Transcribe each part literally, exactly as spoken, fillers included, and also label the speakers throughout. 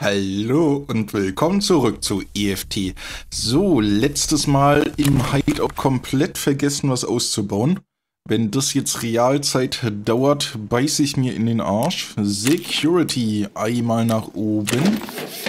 Speaker 1: Hallo und willkommen zurück zu E F T. So, letztes Mal im Hideout komplett vergessen, was auszubauen. Wenn das jetzt Realzeit dauert, beiße ich mir in den Arsch. Security einmal nach oben.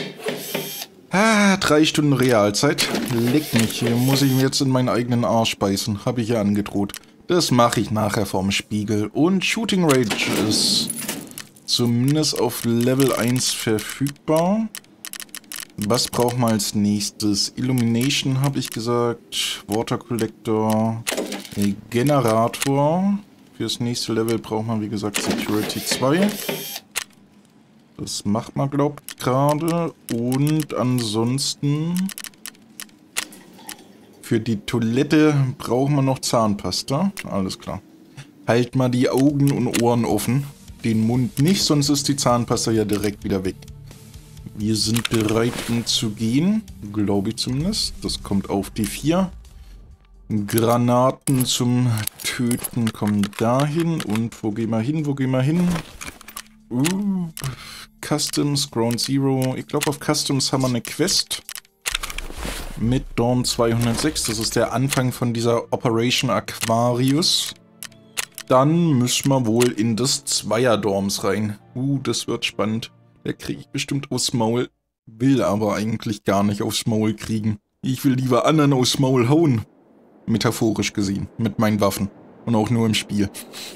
Speaker 1: Ah, drei Stunden Realzeit. Leck mich, hier muss ich mir jetzt in meinen eigenen Arsch beißen. Habe ich ja angedroht. Das mache ich nachher vorm Spiegel. Und Shooting Range ist zumindest auf Level eins verfügbar. Was brauchen wir als nächstes? Illumination habe ich gesagt. Water Collector. Generator. Fürs nächste Level braucht man wie gesagt Security zwei. Das macht man glaubt gerade. Und ansonsten für die Toilette brauchen wir noch Zahnpasta. Alles klar. Halt mal die Augen und Ohren offen. Den Mund nicht, sonst ist die Zahnpasta ja direkt wieder weg. Wir sind bereit, um zu gehen. Glaube ich zumindest. Das kommt auf die vier. Granaten zum Töten kommen dahin. Und wo gehen wir hin? Wo gehen wir hin? Uh, Customs, Ground Zero. Ich glaube, auf Customs haben wir eine Quest. Mit Dorm zweihundertsechs. Das ist der Anfang von dieser Operation Aquarius. Dann müssen wir wohl in das Zweier-Dorms rein. Uh, das wird spannend. Der kriege ich bestimmt aufs Maul. Will aber eigentlich gar nicht aufs Maul kriegen. Ich will lieber anderen aufs Maul hauen. Metaphorisch gesehen. Mit meinen Waffen. Und auch nur im Spiel.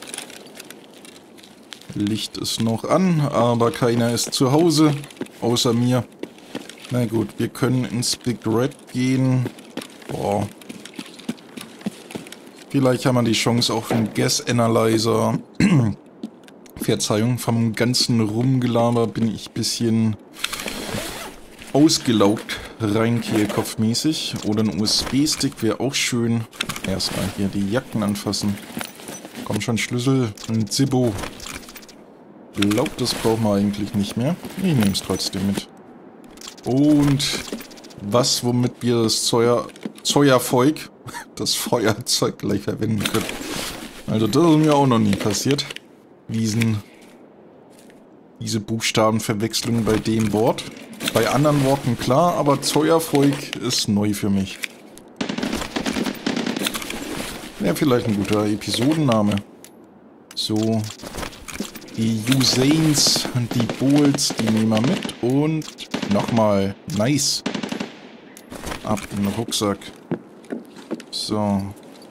Speaker 1: Licht ist noch an, aber keiner ist zu Hause. Außer mir. Na gut, wir können ins Big Red gehen. Boah. Vielleicht haben wir die Chance auf einen Gas Analyzer. Verzeihung, vom ganzen Rumgelaber bin ich ein bisschen ausgelaugt, rein kehlkopfmäßig. Oder ein U S B-Stick wäre auch schön. Erstmal hier die Jacken anfassen. Komm schon, Schlüssel und Zippo. Glaubt, das brauchen wir eigentlich nicht mehr. Ich nehme es trotzdem mit. Und was, womit wir das Zeuer, Zeuerzeug, das Feuerzeug gleich verwenden können. Also das ist mir auch noch nie passiert. Diesen, diese Buchstabenverwechslung bei dem Wort. Bei anderen Worten klar, aber Zeuerzeug ist neu für mich. Wäre vielleicht ein guter Episodenname. So, die Usains, die Bowls, die nehmen wir mit. Und nochmal, nice. Ab in den Rucksack. So.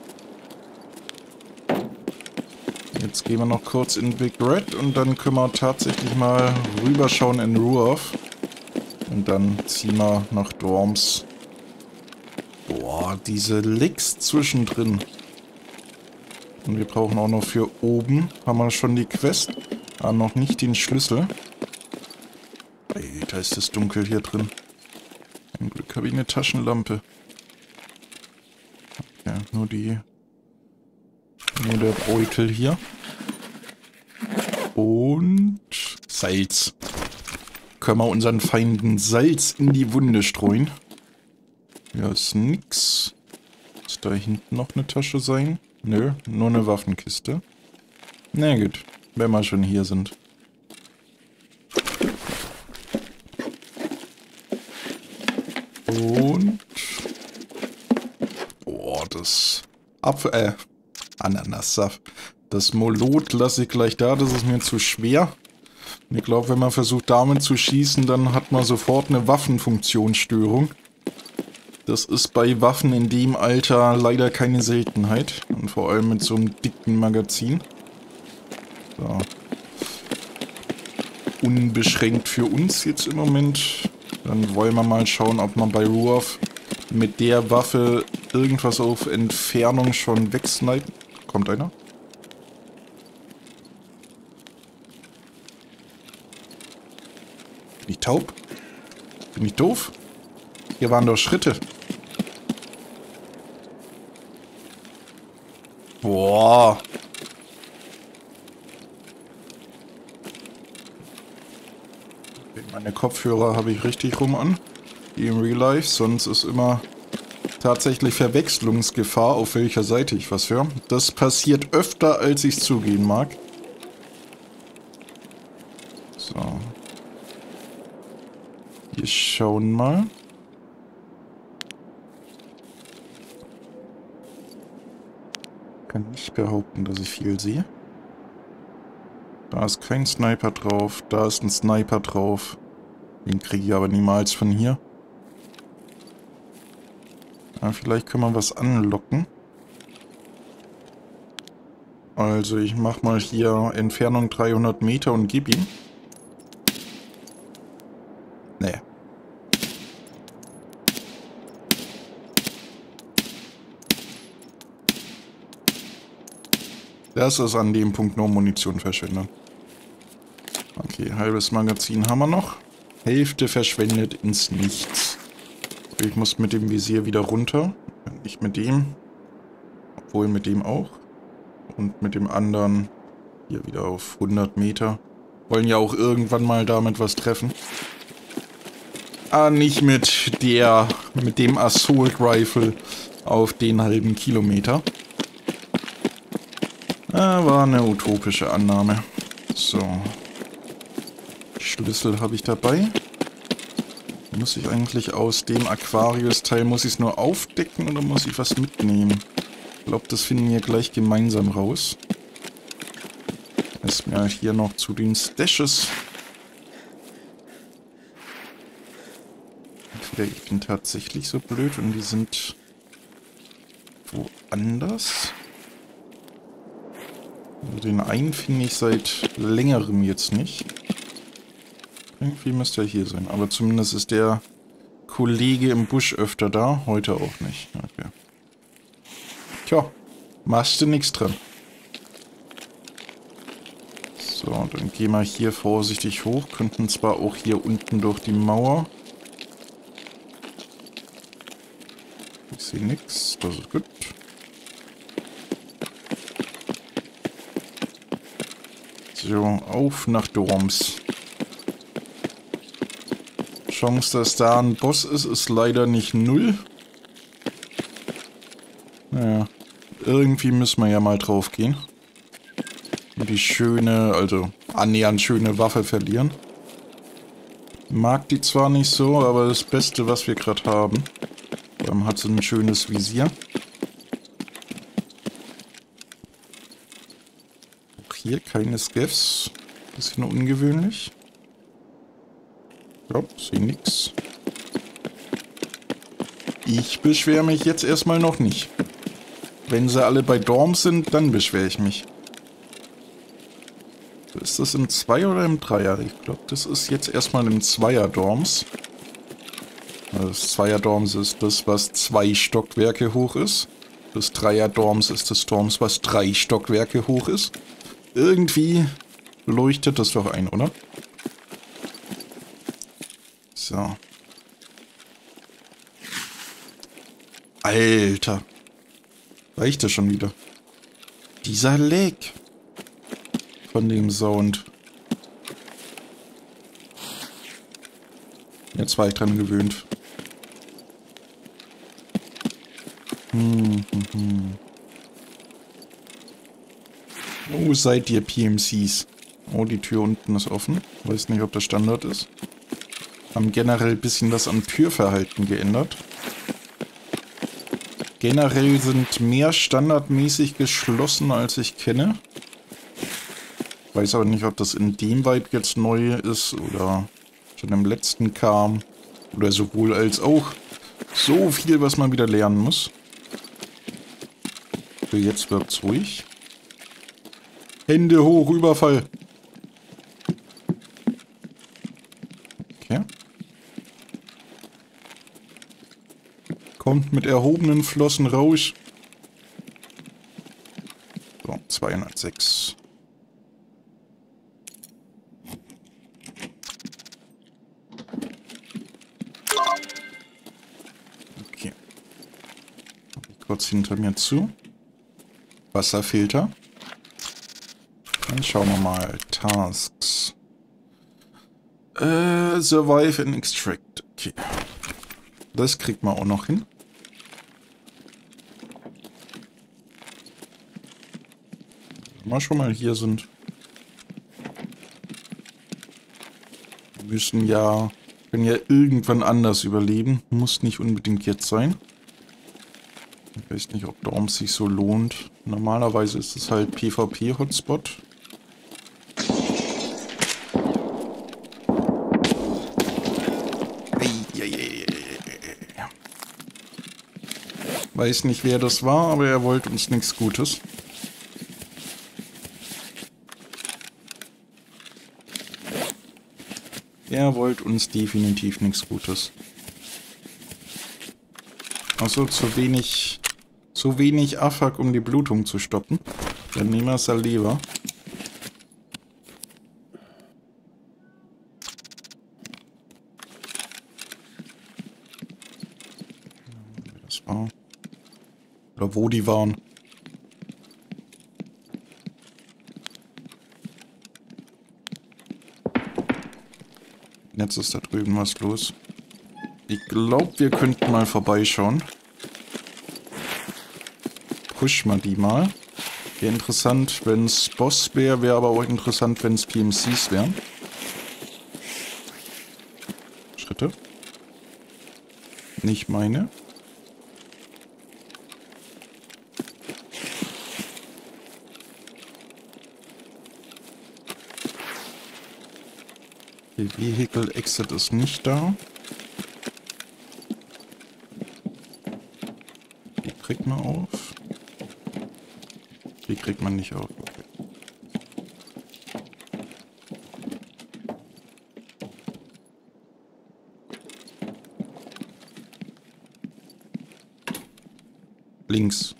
Speaker 1: Jetzt gehen wir noch kurz in Big Red und dann können wir tatsächlich mal rüberschauen in Ruoff. Und dann ziehen wir nach Dorms. Boah, diese Licks zwischendrin. Und wir brauchen auch noch für oben. Haben wir schon die Quest. Aber noch nicht den Schlüssel. Alter, ist das dunkel hier drin. Zum Glück habe ich eine Taschenlampe. Ja, nur die... Nur der Beutel hier. Und... Salz. Können wir unseren Feinden Salz in die Wunde streuen. Ja, ist nix. Ist da hinten noch eine Tasche sein? Nö, nur eine Waffenkiste. Na gut, wenn wir schon hier sind. Und... Boah, das... Apfel... Äh... Ananassaft. Das Molot lasse ich gleich da, das ist mir zu schwer. Ich glaube, wenn man versucht damit zu schießen, dann hat man sofort eine Waffenfunktionsstörung. Das ist bei Waffen in dem Alter leider keine Seltenheit. Und vor allem mit so einem dicken Magazin. So. Unbeschränkt für uns jetzt im Moment. Dann wollen wir mal schauen, ob man bei Ruoff mit der Waffe irgendwas auf Entfernung schon wegsnipen. Kommt einer? Bin ich taub? Bin ich doof? Hier waren doch Schritte. Boah. Meine Kopfhörer habe ich richtig rum an. Die im Real Life, sonst ist immer tatsächlich Verwechslungsgefahr, auf welcher Seite ich was höre. Das passiert öfter, als ich es zugeben mag. So. Wir schauen mal. Ich kann nicht behaupten, dass ich viel sehe. Da ist kein Sniper drauf. Da ist ein Sniper drauf. Den kriege ich aber niemals von hier. Ja, vielleicht können wir was anlocken. Also ich mache mal hier Entfernung dreihundert Meter und gib ihm. Nee. Das ist an dem Punkt nur Munition verschwendet. Okay, halbes Magazin haben wir noch. Hälfte verschwendet ins Nichts. Ich muss mit dem Visier wieder runter. Nicht mit dem. Obwohl mit dem auch. Und mit dem anderen hier wieder auf hundert Meter. Wollen ja auch irgendwann mal damit was treffen. Ah, nicht mit der, mit dem Assault Rifle auf den halben Kilometer. Ah, war eine utopische Annahme. So. Schlüssel habe ich dabei. Muss ich eigentlich aus dem Aquarius-Teil, muss ich es nur aufdecken oder muss ich was mitnehmen? Ich glaube, das finden wir gleich gemeinsam raus. Ist mir hier noch zu den Stashes. Okay, ich bin tatsächlich so blöd und die sind woanders. Also den einen finde ich seit längerem jetzt nicht. Irgendwie müsste er hier sein. Aber zumindest ist der Kollege im Busch öfter da. Heute auch nicht. Okay. Tja, machst du nichts dran. So, dann gehen wir hier vorsichtig hoch. Könnten zwar auch hier unten durch die Mauer. Ich sehe nichts. Das ist gut. So, auf nach Dorms. Chance, dass da ein Boss ist, ist leider nicht null. Naja, irgendwie müssen wir ja mal drauf gehen. Und die schöne, also annähernd schöne Waffe verlieren. Mag die zwar nicht so, aber das Beste, was wir gerade haben. Dann hat sie ein schönes Visier. Auch hier keine Scaffs. Bisschen ungewöhnlich. Ja, sehe nix. Ich beschwere mich jetzt erstmal noch nicht. Wenn sie alle bei Dorms sind, dann beschwere ich mich. Ist das im Zweier oder im Dreier? Ich glaube, das ist jetzt erstmal im Zweier-Dorms. Das Zweier-Dorms ist das, was zwei Stockwerke hoch ist. Das Dreier-Dorms ist das Dorms, was drei Stockwerke hoch ist. Irgendwie leuchtet das doch ein, oder? So. Alter. Reicht das schon wieder? Dieser Lag von dem Sound. Jetzt war ich dran gewöhnt. Hm, hm, hm. Oh, seid ihr P M Cs? Oh, die Tür unten ist offen. Weiß nicht, ob das Standard ist. Haben generell ein bisschen was am Türverhalten geändert. Generell sind mehr standardmäßig geschlossen, als ich kenne. Weiß aber nicht, ob das in dem Vibe jetzt neu ist oder schon im letzten kam. Oder sowohl als auch. So viel, was man wieder lernen muss. So, jetzt wird's ruhig. Hände hoch, Überfall. Okay. Kommt mit erhobenen Flossen raus. So, zweihundertsechs. Okay. Kurz hinter mir zu. Wasserfilter. Dann schauen wir mal. Tasks. Äh, Survive and Extract. Okay. Das kriegt man auch noch hin. Wenn wir schon mal hier sind. Wir müssen ja Können ja irgendwann anders überleben. Muss nicht unbedingt jetzt sein. Ich weiß nicht, ob Dorm sich so lohnt. Normalerweise ist es halt PvP-Hotspot. Weiß nicht, wer das war, aber er wollte uns nichts Gutes. Er wollte uns definitiv nichts Gutes. Also zu wenig, zu wenig Afak, um die Blutung zu stoppen. Dann nehmen wir Saleva. Das war. Oder wo die waren. Jetzt ist da drüben was los. Ich glaube, wir könnten mal vorbeischauen. Push mal die mal. Wäre interessant, wenn es Boss wäre. Wäre aber auch interessant, wenn es P M Cs wären. Schritte. Nicht meine. Der Vehicle Exit ist nicht da. Die kriegt man auf. Die kriegt man nicht auf. Okay. Links.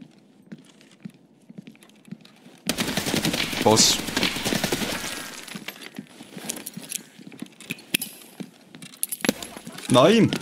Speaker 1: Boss. Nein!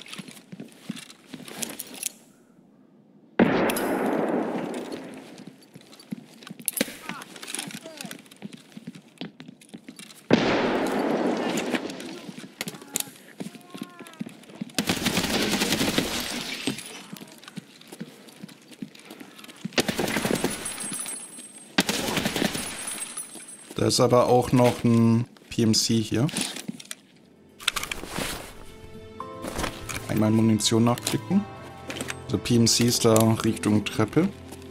Speaker 1: Da ist aber auch noch ein P M C hier. Einmal Munition nachklicken. Also P M C ist da Richtung Treppe.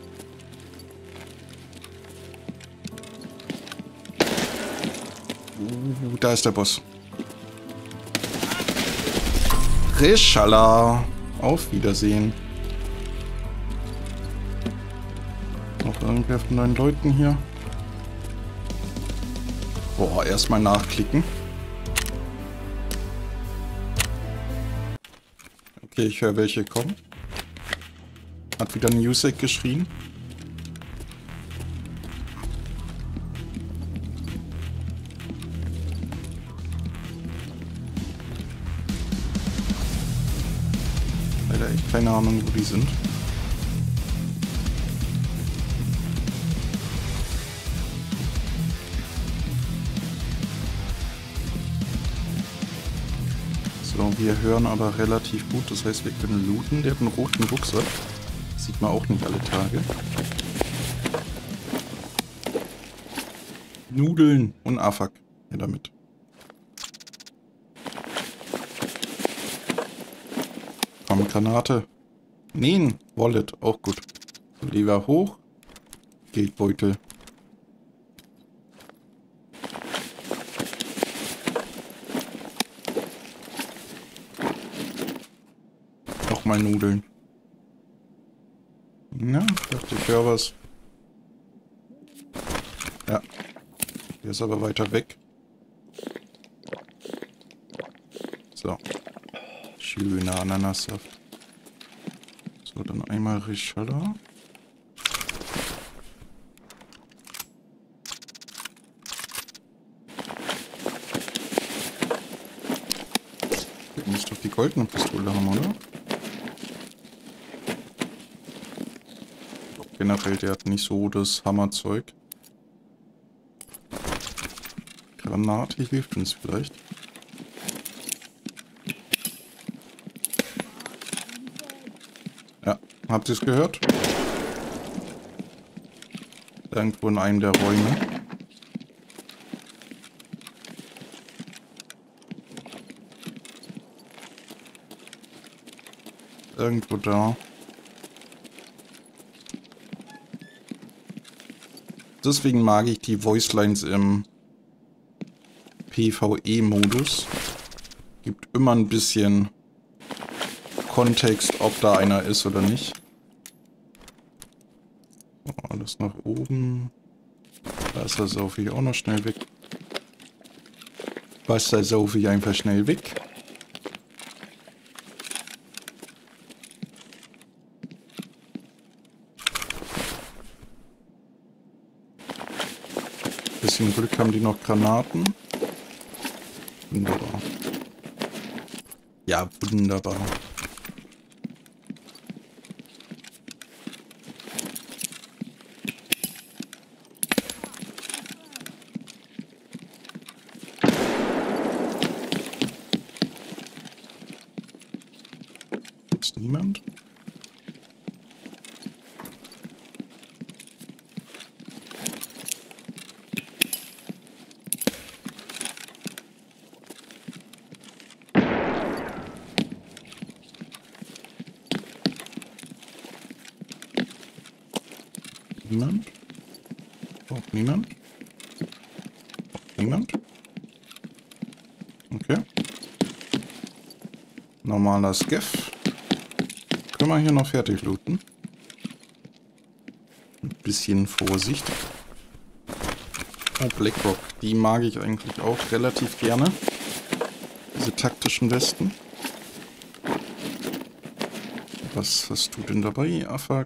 Speaker 1: Uh, da ist der Boss. Rischala. Auf Wiedersehen. Noch irgendwer von neuen Leuten hier? Boah, erstmal nachklicken. Okay, ich höre welche kommen. Hat wieder ein Music geschrien. Leider echt keine Ahnung, wo die sind. So, wir hören aber relativ gut, das heißt, wir können looten. Der hat einen roten Rucksack. Sieht man auch nicht alle Tage. Nudeln und Afak. Ja, damit. Komm, Granate. Nähen. Wallet. Auch gut. Lever hoch. Geldbeutel. Nochmal Nudeln. Na, dachte ich höre was. Ja. Der ist aber weiter weg. So. Schöner Ananassaft. So, dann einmal Rischala. Der muss doch die goldene Pistole haben, oder? Generell, der hat nicht so das Hammerzeug. Granate hilft uns vielleicht. Ja, habt ihr es gehört? Irgendwo in einem der Räume. irgendwo da. Deswegen mag ich die Voicelines im PvE-Modus. Gibt immer ein bisschen Kontext, ob da einer ist oder nicht. So, alles nach oben. Wasser saufe ich auch noch schnell weg. Wasser saufe ich einfach schnell weg. Bisschen Glück haben die noch Granaten. Wunderbar. Ja, wunderbar. Ist niemand? Niemand? Auch niemand? Auch niemand? Okay. Normaler Scaff. Können wir hier noch fertig looten? Ein bisschen Vorsicht. Oh, Blackrock. Die mag ich eigentlich auch relativ gerne. Diese taktischen Westen. Was hast du denn dabei, Afak?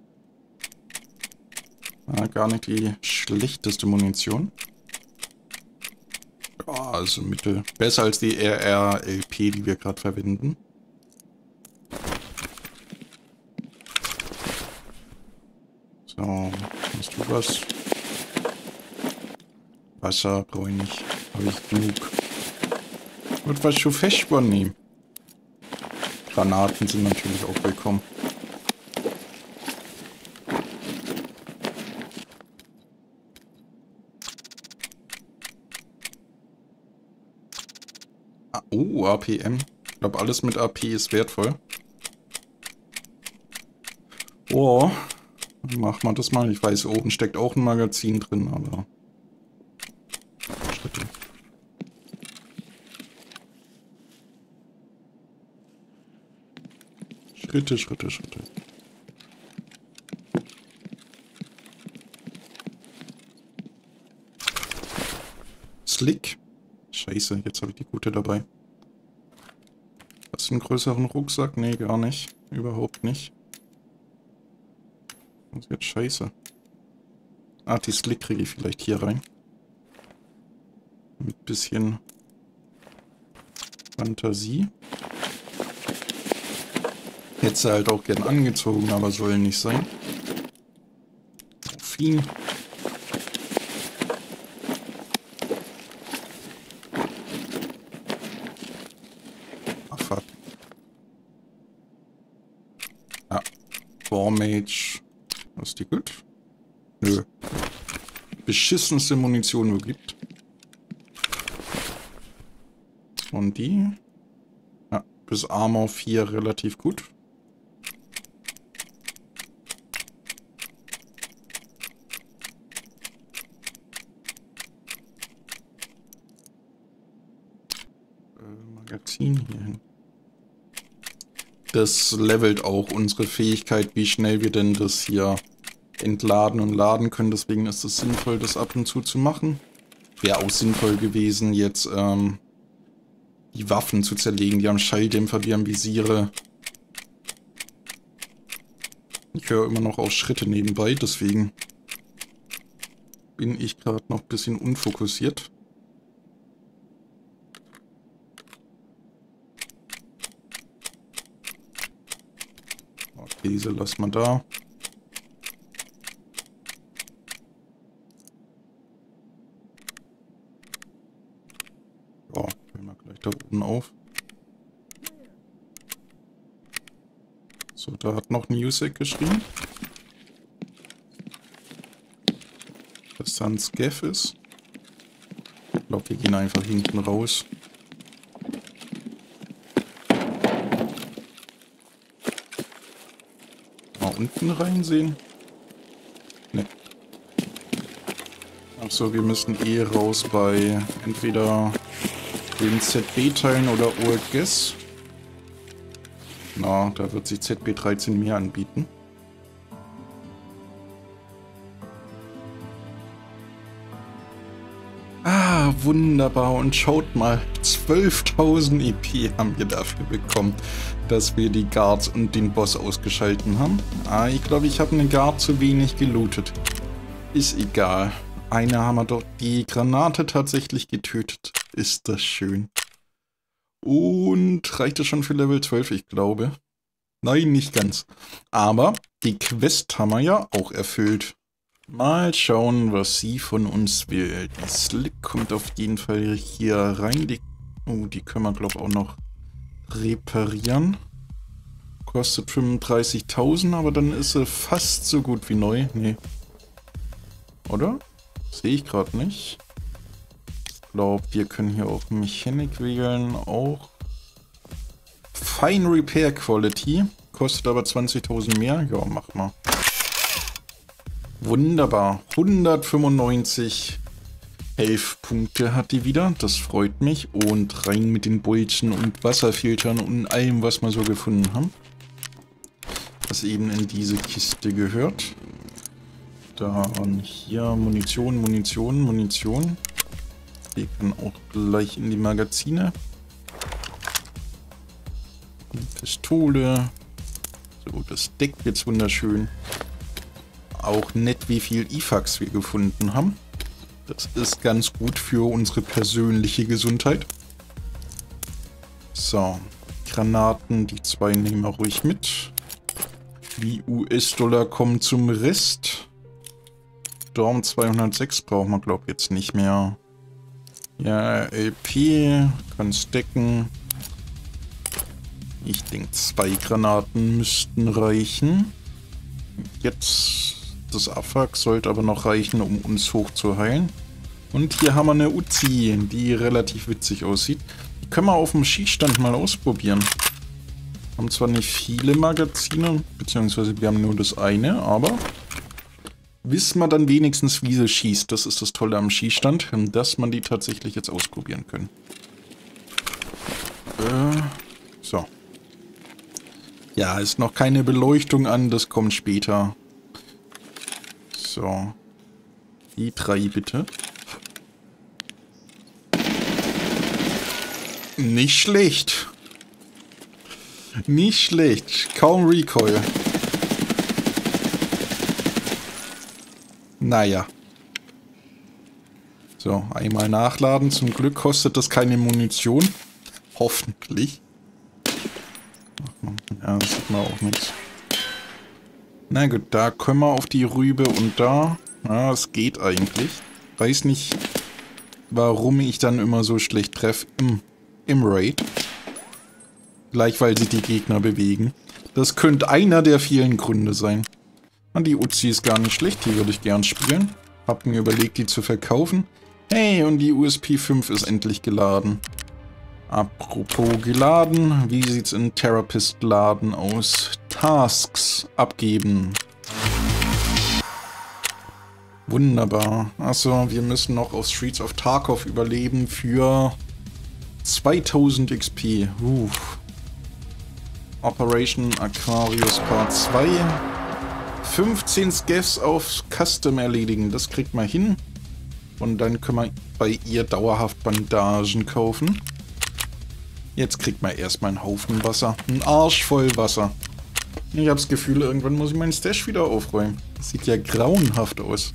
Speaker 1: Ah, gar nicht die schlechteste Munition. Ja, also Mittel. Besser als die R R L P, die wir gerade verwenden. So, hast du was? Wasser brauche ich nicht. Habe ich genug. Und was schon fest nehmen. Granaten sind natürlich auch willkommen. Oh, A P M. Ich glaube, alles mit A P ist wertvoll. Oh, machen wir das mal. Ich weiß, oben steckt auch ein Magazin drin, aber... Schritte. Schritte, Schritte, Schritte. Slick. Scheiße, jetzt habe ich die gute dabei. Hast du einen größeren Rucksack? Nee, gar nicht. Überhaupt nicht. Das ist jetzt scheiße. Ah, die Slick kriege ich vielleicht hier rein. Mit bisschen Fantasie. Hätte sie halt auch gern angezogen, aber soll nicht sein. Morphin. Mage. Ist die gut? Nö. Beschissenste Munition, wo gibt. Und die? Ja, bis Armor vier relativ gut. Äh, Magazin hier hin. Das levelt auch unsere Fähigkeit, wie schnell wir denn das hier entladen und laden können. Deswegen ist es sinnvoll, das ab und zu zu machen. Wäre auch sinnvoll gewesen, jetzt ähm, die Waffen zu zerlegen. Die haben Schalldämpfer, die haben Visiere. Ich höre immer noch auf Schritte nebenbei, deswegen bin ich gerade noch ein bisschen unfokussiert. Diese lassen wir da. Ja, füllen wir gleich da oben auf. So, da hat noch ein Usek geschrieben. Dass da ein Scaff ist. Ich glaube, wir gehen einfach hinten raus. unten reinsehen? Ne. Achso, wir müssen eh raus bei entweder den Z B-Teilen oder Old Guess. Na, da wird sich Z B dreizehn mehr anbieten. Ah, wunderbar. Und schaut mal, zwölftausend E P haben wir dafür bekommen, dass wir die Guards und den Boss ausgeschalten haben. Ah, ich glaube, ich habe eine Guard zu wenig gelootet. Ist egal. Eine haben wir doch die Granate tatsächlich getötet. Ist das schön. Und reicht das schon für Level zwölf? Ich glaube. Nein, nicht ganz. Aber die Quest haben wir ja auch erfüllt. Mal schauen, was sie von uns will. Die Slick kommt auf jeden Fall hier rein. Die, oh, die können wir, glaube ich, auch noch reparieren. Kostet fünfunddreißigtausend, aber dann ist sie fast so gut wie neu. Nee. Oder? Sehe ich gerade nicht. Ich glaube, wir können hier auch Mechanic wählen. Auch Fine Repair Quality. Kostet aber zwanzigtausend mehr. Ja, mach mal. Wunderbar. hundertfünfundneunzig Health-Punkte hat die wieder. Das freut mich. Und rein mit den Bolzen und Wasserfiltern und allem, was wir so gefunden haben. Was eben in diese Kiste gehört. Dann hier Munition, Munition, Munition. Die kann auch gleich in die Magazine. Pistole. So, das Deck jetzt wunderschön. Auch nett, wie viel I F A Ks wir gefunden haben. Das ist ganz gut für unsere persönliche Gesundheit. So, Granaten, die zwei nehmen wir ruhig mit. Die U S-Dollar kommen zum Rest. Dorm zweihundertsechs brauchen wir, glaube ich, jetzt nicht mehr. Ja, L P, kann stacken. Ich denke, zwei Granaten müssten reichen. Jetzt... Das A F A K sollte aber noch reichen, um uns hoch zu heilen. Und hier haben wir eine Uzi, die relativ witzig aussieht. Die können wir auf dem Schießstand mal ausprobieren. Haben zwar nicht viele Magazine, beziehungsweise wir haben nur das eine, aber wissen wir dann wenigstens, wie sie schießt. Das ist das Tolle am Schießstand, dass man die tatsächlich jetzt ausprobieren können. Äh, so. Ja, ist noch keine Beleuchtung an, das kommt später. So. Die drei bitte. Nicht schlecht. Nicht schlecht. Kaum Recoil. Naja. So, einmal nachladen. Zum Glück kostet das keine Munition. Hoffentlich. Ja, das sieht man auch nichts. Na gut, da können wir auf die Rübe und da. Ja, es geht eigentlich. Weiß nicht, warum ich dann immer so schlecht treffe im, im Raid. Gleich, weil sich die Gegner bewegen. Das könnte einer der vielen Gründe sein. Und die Uzi ist gar nicht schlecht, die würde ich gern spielen. Hab mir überlegt, die zu verkaufen. Hey, und die U S P fünf ist endlich geladen. Apropos geladen, wie sieht's in Therapist-Laden aus? Tasks abgeben. Wunderbar. Achso, wir müssen noch auf Streets of Tarkov überleben für zweitausend X P. Uh. Operation Aquarius Part zwei. fünfzehn Scavs auf Custom erledigen. Das kriegt man hin. Und dann können wir bei ihr dauerhaft Bandagen kaufen. Jetzt kriegt man erstmal einen Haufen Wasser. Ein Arsch voll Wasser. Ich habe das Gefühl, irgendwann muss ich meinen Stash wieder aufräumen. Das sieht ja grauenhaft aus.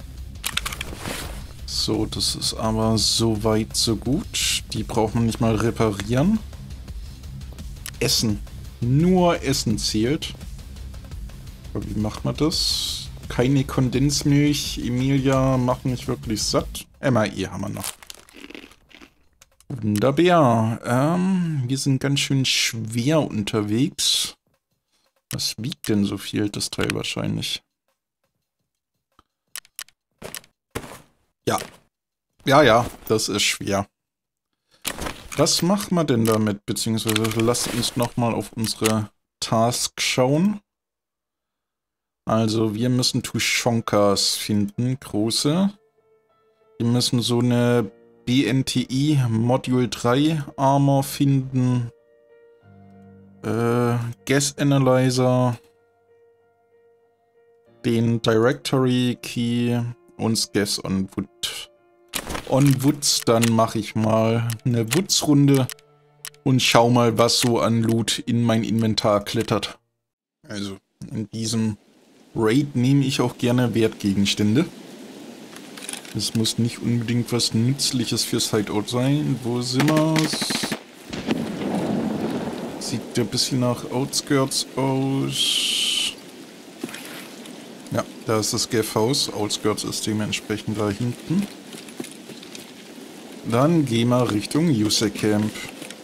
Speaker 1: So, das ist aber so weit, so gut. Die braucht man nicht mal reparieren. Essen. Nur Essen zählt. Aber wie macht man das? Keine Kondensmilch. Emilia macht nicht wirklich satt. M A E haben wir noch. Wunderbar. Ähm, wir sind ganz schön schwer unterwegs. Was wiegt denn so viel, das Teil wahrscheinlich? Ja. Ja, ja, das ist schwer. Was machen wir denn damit? Beziehungsweise lasst uns nochmal auf unsere Task schauen. Also, wir müssen Tushonkas finden, große. Wir müssen so eine B N T I Module drei Armor finden. Äh, Gas Analyzer. Den Directory Key und Gas on Wood. On Woods, dann mache ich mal eine Woods-Runde und schau mal, was so an Loot in mein Inventar klettert. Also, in diesem Raid nehme ich auch gerne Wertgegenstände. Es muss nicht unbedingt was Nützliches fürs Hideout sein. Wo sind wir? Sieht ja ein bisschen nach Outskirts aus. Ja, da ist das Gaff-Haus. Outskirts ist dementsprechend da hinten. Dann gehen wir Richtung User Camp.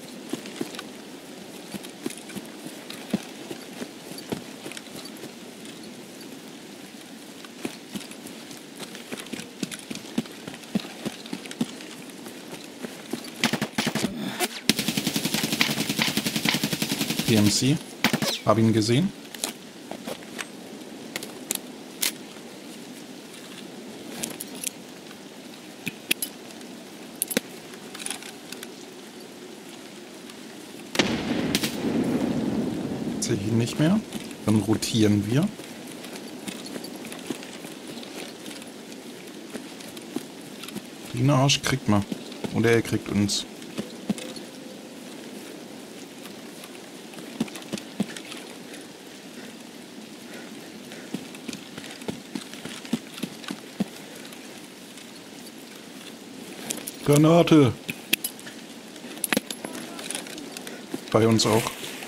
Speaker 1: P M C. Hab ihn gesehen. Sehe ich ihn nicht mehr. Dann rotieren wir. Den Arsch kriegt man. Oder er kriegt uns. Granate! Bei uns auch.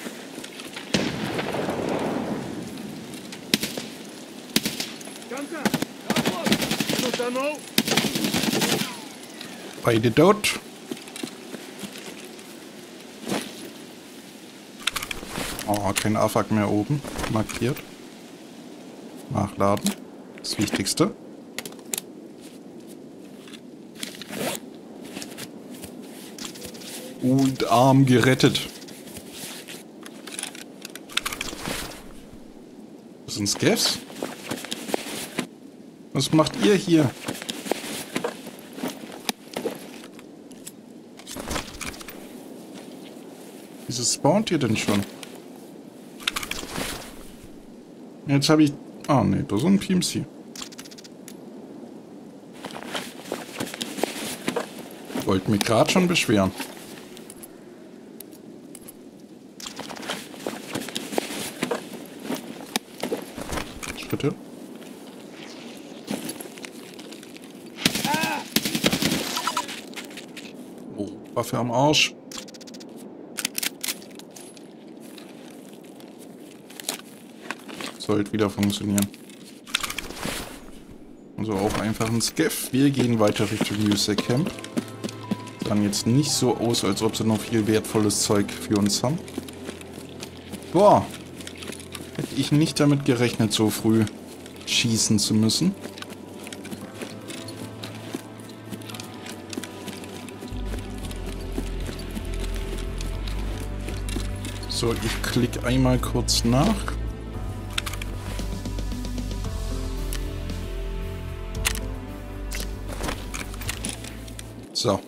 Speaker 1: Beide dort. Oh, kein A F A K mehr oben. Markiert. Nachladen. Das Wichtigste. Und Arm gerettet. Was sind Scavs? Was macht ihr hier? Wieso spawnt ihr denn schon? Jetzt habe ich... Ah, ne, da ist ein P M C. Wollt mich gerade schon beschweren. Schritte. Oh, Waffe am Arsch. Sollte wieder funktionieren. Also auch einfach ein Scav. Wir gehen weiter Richtung User Camp. Dann jetzt nicht so aus, als ob sie noch viel wertvolles Zeug für uns haben. Boah. Hätte ich nicht damit gerechnet, so früh schießen zu müssen. So, ich klicke einmal kurz nach. So.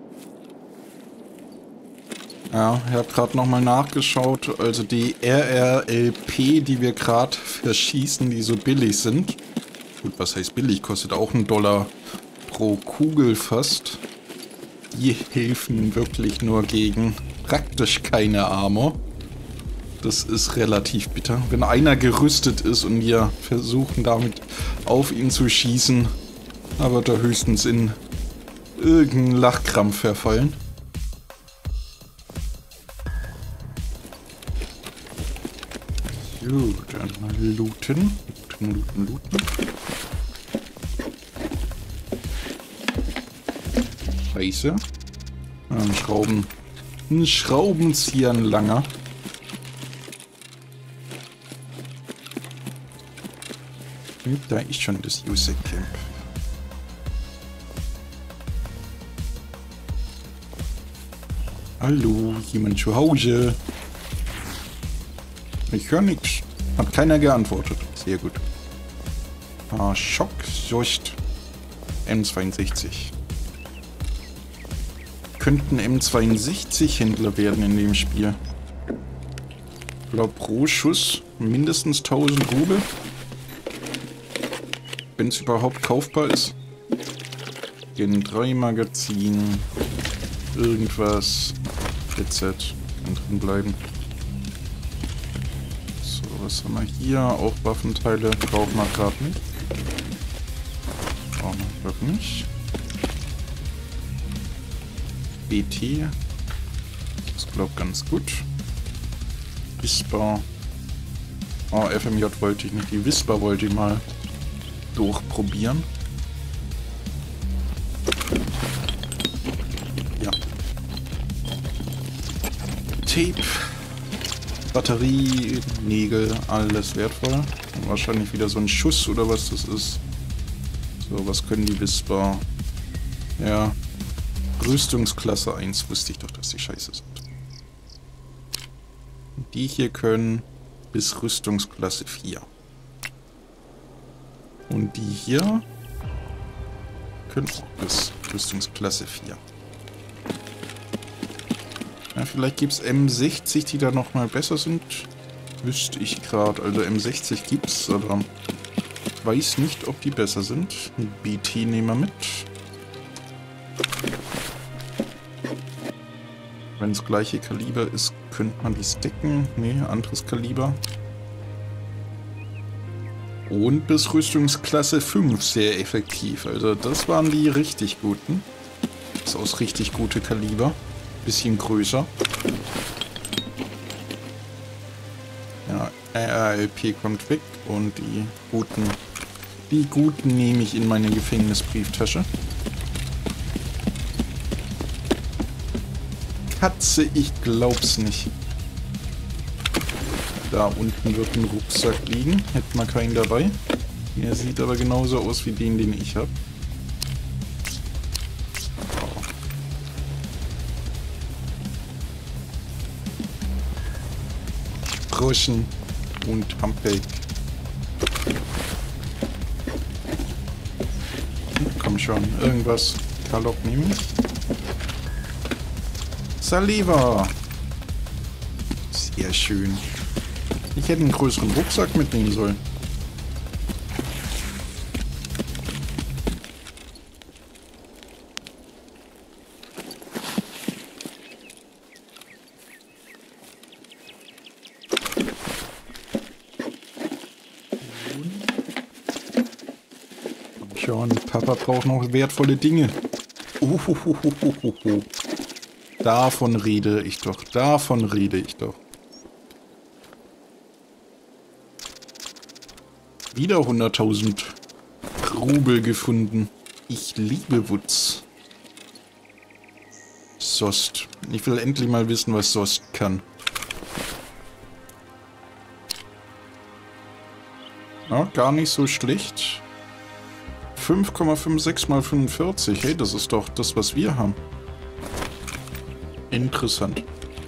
Speaker 1: Ja, ich habe gerade nochmal nachgeschaut. Also die R R L P, die wir gerade verschießen, die so billig sind. Gut, was heißt billig? Kostet auch einen Dollar pro Kugel fast. Die helfen wirklich nur gegen praktisch keine Armor. Das ist relativ bitter. Wenn einer gerüstet ist und wir versuchen damit auf ihn zu schießen, dann wird er höchstens in irgendeinen Lachkrampf verfallen. So, dann mal looten. Looten, looten, looten. Scheiße. Ein Schrauben. Ein Schraubenzieher, ein langer. Da ist schon das User Camp. Hallo, jemand zu Hause? Ich höre nichts. Hat keiner geantwortet. Sehr gut. Ah, Schock, Jocht. M zweiundsechzig. Könnten M zweiundsechzig Händler werden in dem Spiel. Ich glaube pro Schuss mindestens tausend Rubel. Wenn es überhaupt kaufbar ist. Gen drei Magazin. Irgendwas. Headset. Kann drin bleiben. So, was haben wir hier? Auch Waffenteile. Brauchen wir gerade nicht. Brauchen wir gerade nicht. B T. Das glaube ganz gut. Whisper. Oh, F M J wollte ich nicht. Die Whisper wollte ich mal durchprobieren. Ja. Tape. Batterie, Nägel, alles wertvoll. Wahrscheinlich wieder so ein Schuss oder was das ist. So, was können die Whisper? Ja. Rüstungsklasse eins wusste ich doch, dass die scheiße sind. Die hier können bis Rüstungsklasse vier. Und die hier können auch bis Rüstungsklasse vier. Ja, vielleicht gibt es M sechzig, die da nochmal besser sind. Wüsste ich gerade. Also M sechzig gibt es, aber ich weiß nicht, ob die besser sind. B T nehmen wir mit. Wenn es gleiche Kaliber ist, könnte man die stacken. Ne, anderes Kaliber. Und bis Rüstungsklasse fünf sehr effektiv. Also das waren die richtig guten. Das ist aus richtig gute Kaliber. Bisschen größer. Ja, R L P kommt weg und die guten, die guten nehme ich in meine Gefängnisbrieftasche. Katze, ich glaub's nicht. Da unten wird ein Rucksack liegen. Hätten wir keinen dabei. Der sieht aber genauso aus wie den, den ich habe. Oh. Groschen und Hampeck. Komm schon, irgendwas. Kalok nehme ich. Saliva. Sehr schön. Ich hätte einen größeren Rucksack mitnehmen sollen. Schon, Papa braucht noch wertvolle Dinge. Uhuhuhuhuhu. Davon rede ich doch. Davon rede ich doch. Wieder hunderttausend Rubel gefunden. Ich liebe Wutz. Sost. Ich will endlich mal wissen, was Sost kann. Ja, gar nicht so schlecht. fünf Komma sechsundfünfzig mal fünfundvierzig. Hey, das ist doch das, was wir haben. Interessant.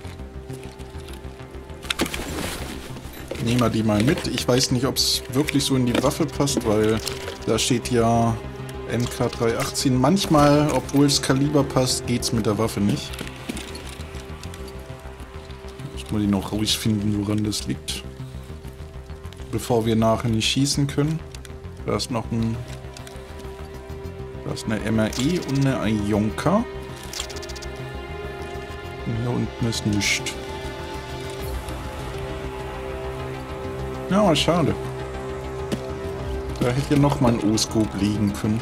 Speaker 1: Nehmen wir die mal mit. Ich weiß nicht, ob es wirklich so in die Waffe passt, weil da steht ja M K dreihundertachtzehn. Manchmal, obwohl es Kaliber passt, geht es mit der Waffe nicht. Muss man die noch rausfinden, woran das liegt. Bevor wir nachher nicht schießen können. Da ist noch ein... Da ist eine M R E und eine Ionka. Hier unten ist nichts. Ja, schade. Da hätte ja noch mal ein O-Scope liegen können.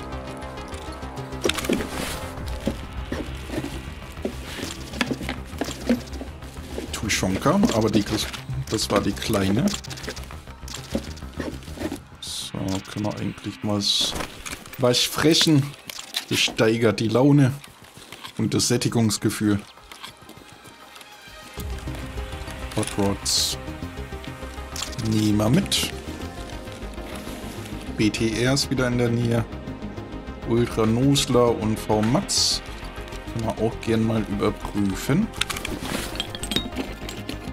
Speaker 1: Tushonka, aber die, das war die kleine. So, können wir eigentlich mal was frechen. Das steigert die Laune und das Sättigungsgefühl. Hot Rods. Nehmen wir mit. B T R ist wieder in der Nähe. Ultra Nosler und V Max. Können wir auch gern mal überprüfen.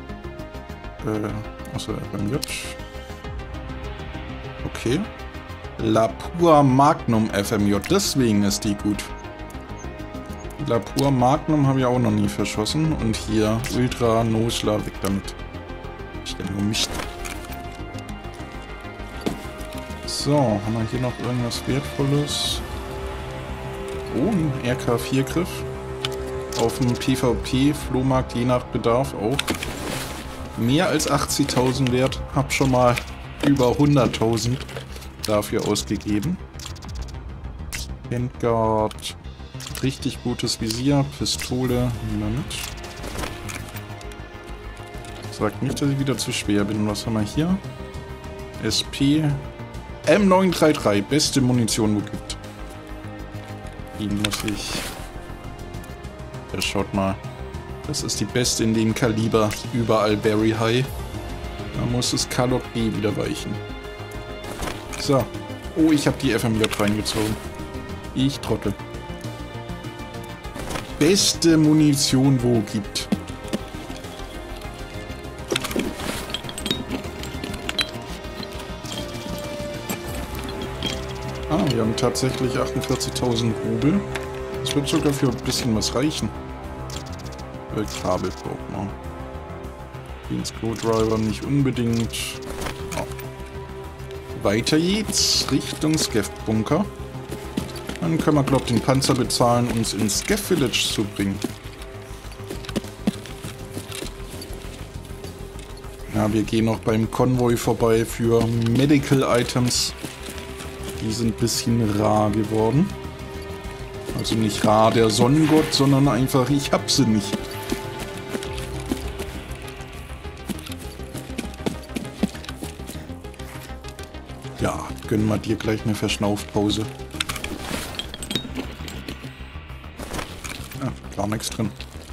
Speaker 1: Äh, außer F M J. Okay. Lapua Magnum F M J, deswegen ist die gut. Lapua Magnum habe ich auch noch nie verschossen. Und hier Ultra Nosla, weg damit. Ich denke nur Mist. So, haben wir hier noch irgendwas Wertvolles? Oh, ein R K vier Griff. Auf dem PvP-Flohmarkt je nach Bedarf auch. Mehr als achtzigtausend wert. Hab schon mal über hunderttausend dafür ausgegeben. Handguard. Richtig gutes Visier. Pistole. Nehmen wir mit. Sagt nicht, dass ich wieder zu schwer bin. Was haben wir hier? S P. M neun drei drei. Beste Munition, wo gibt. Die muss ich... Ja, schaut mal. Das ist die beste in dem Kaliber. Überall very high. Da muss das Kalok B wieder weichen. So. Oh, ich habe die F M J reingezogen. Ich trottel. Beste Munition, wo gibt. Ah, wir haben tatsächlich achtundvierzigtausend Rubel. Das wird sogar für ein bisschen was reichen. Äh, Kabel braucht man. Den Screwdriver nicht unbedingt. Oh. Weiter geht's Richtung Skeff-Bunker. Dann können wir, glaube ich, den Panzer bezahlen, uns ins Skeff Village zu bringen. Ja, wir gehen noch beim Konvoi vorbei für Medical Items. Die sind ein bisschen rar geworden. Also nicht rar der Sonnengott, sondern einfach, ich hab sie nicht. Ja, gönnen wir dir gleich eine Verschnaufpause. Ja, gar nichts drin.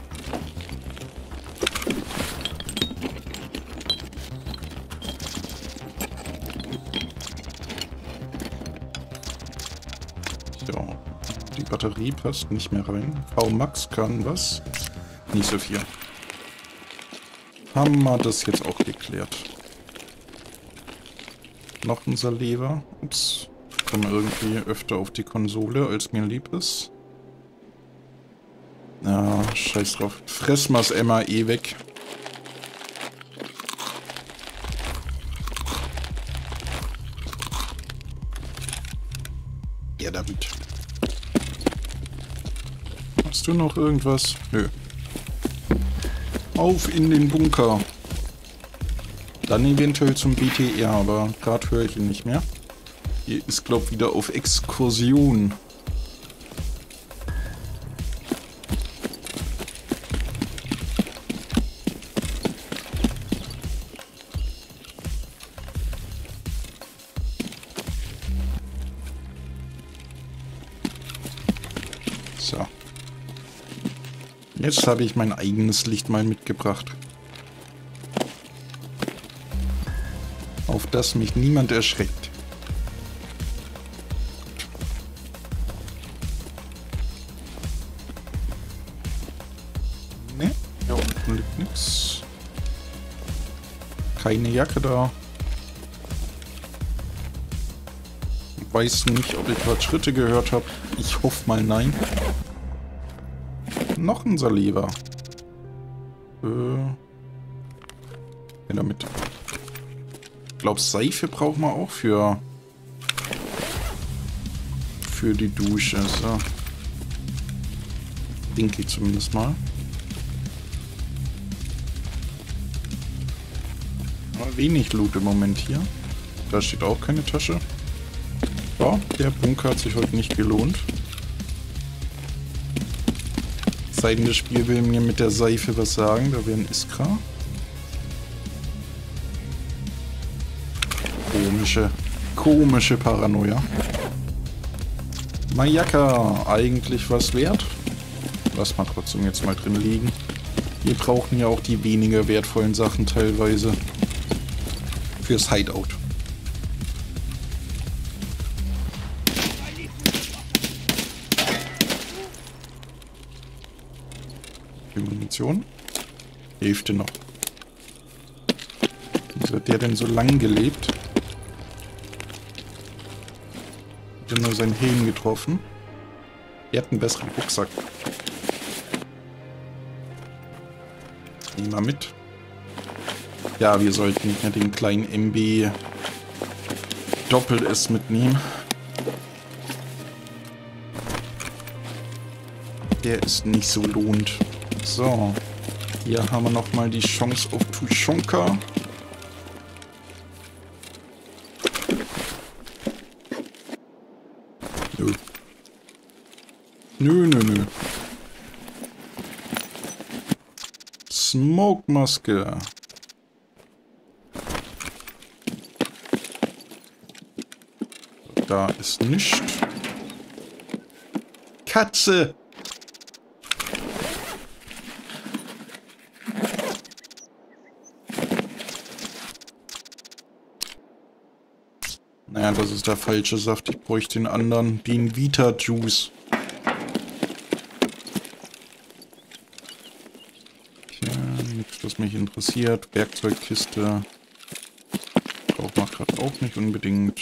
Speaker 1: So, die Batterie passt nicht mehr rein. V-Max kann was? Nicht so viel. Haben wir das jetzt auch geklärt. Noch unser Lever. Ups. Ich komme irgendwie öfter auf die Konsole, als mir lieb ist. Ja, scheiß drauf. Fressen wir das M A E weg. Ja, damit. Hast du noch irgendwas? Nö. Auf in den Bunker. Dann eventuell zum B T R, aber gerade höre ich ihn nicht mehr. Hier ist, glaube ich, wieder auf Exkursion. So. Jetzt habe ich mein eigenes Licht mal mitgebracht. Auf das mich niemand erschreckt. Ne, hier unten liegt nichts. Keine Jacke da. Weiß nicht, ob ich gerade Schritte gehört habe. Ich hoffe mal nein. Noch ein Saliva. Äh. Ja, damit. Ich glaube, Seife braucht man auch für. Für die Dusche. So. Denke ich zumindest mal. Aber wenig Loot im Moment hier. Da steht auch keine Tasche. Ja, der Bunker hat sich heute nicht gelohnt. Sei denn, das Spiel will mir mit der Seife was sagen. Da wäre ein Iskra. Komische, komische Paranoia. Mayaka, eigentlich was wert? Lass mal trotzdem jetzt mal drin liegen. Wir brauchen ja auch die weniger wertvollen Sachen teilweise fürs Hideout. Die Munition. Hälfte noch. Wieso hat der denn so lang gelebt? Hat nur seinen Helm getroffen. Er hat einen besseren Rucksack. Nehmen wir mit. Ja, wir sollten nicht mehr den kleinen M B Doppel-S mitnehmen. Der ist nicht so lohnt. So. Hier haben wir nochmal die Chance auf Tushonka. Nö. Nö, nö, nö. Smoke-Maske. Da ist nichts. Katze! Naja, das ist der falsche Saft. Ich bräuchte den anderen. Den Vita-Juice. Tja, nichts, was mich interessiert. Werkzeugkiste. Braucht man gerade auch nicht unbedingt.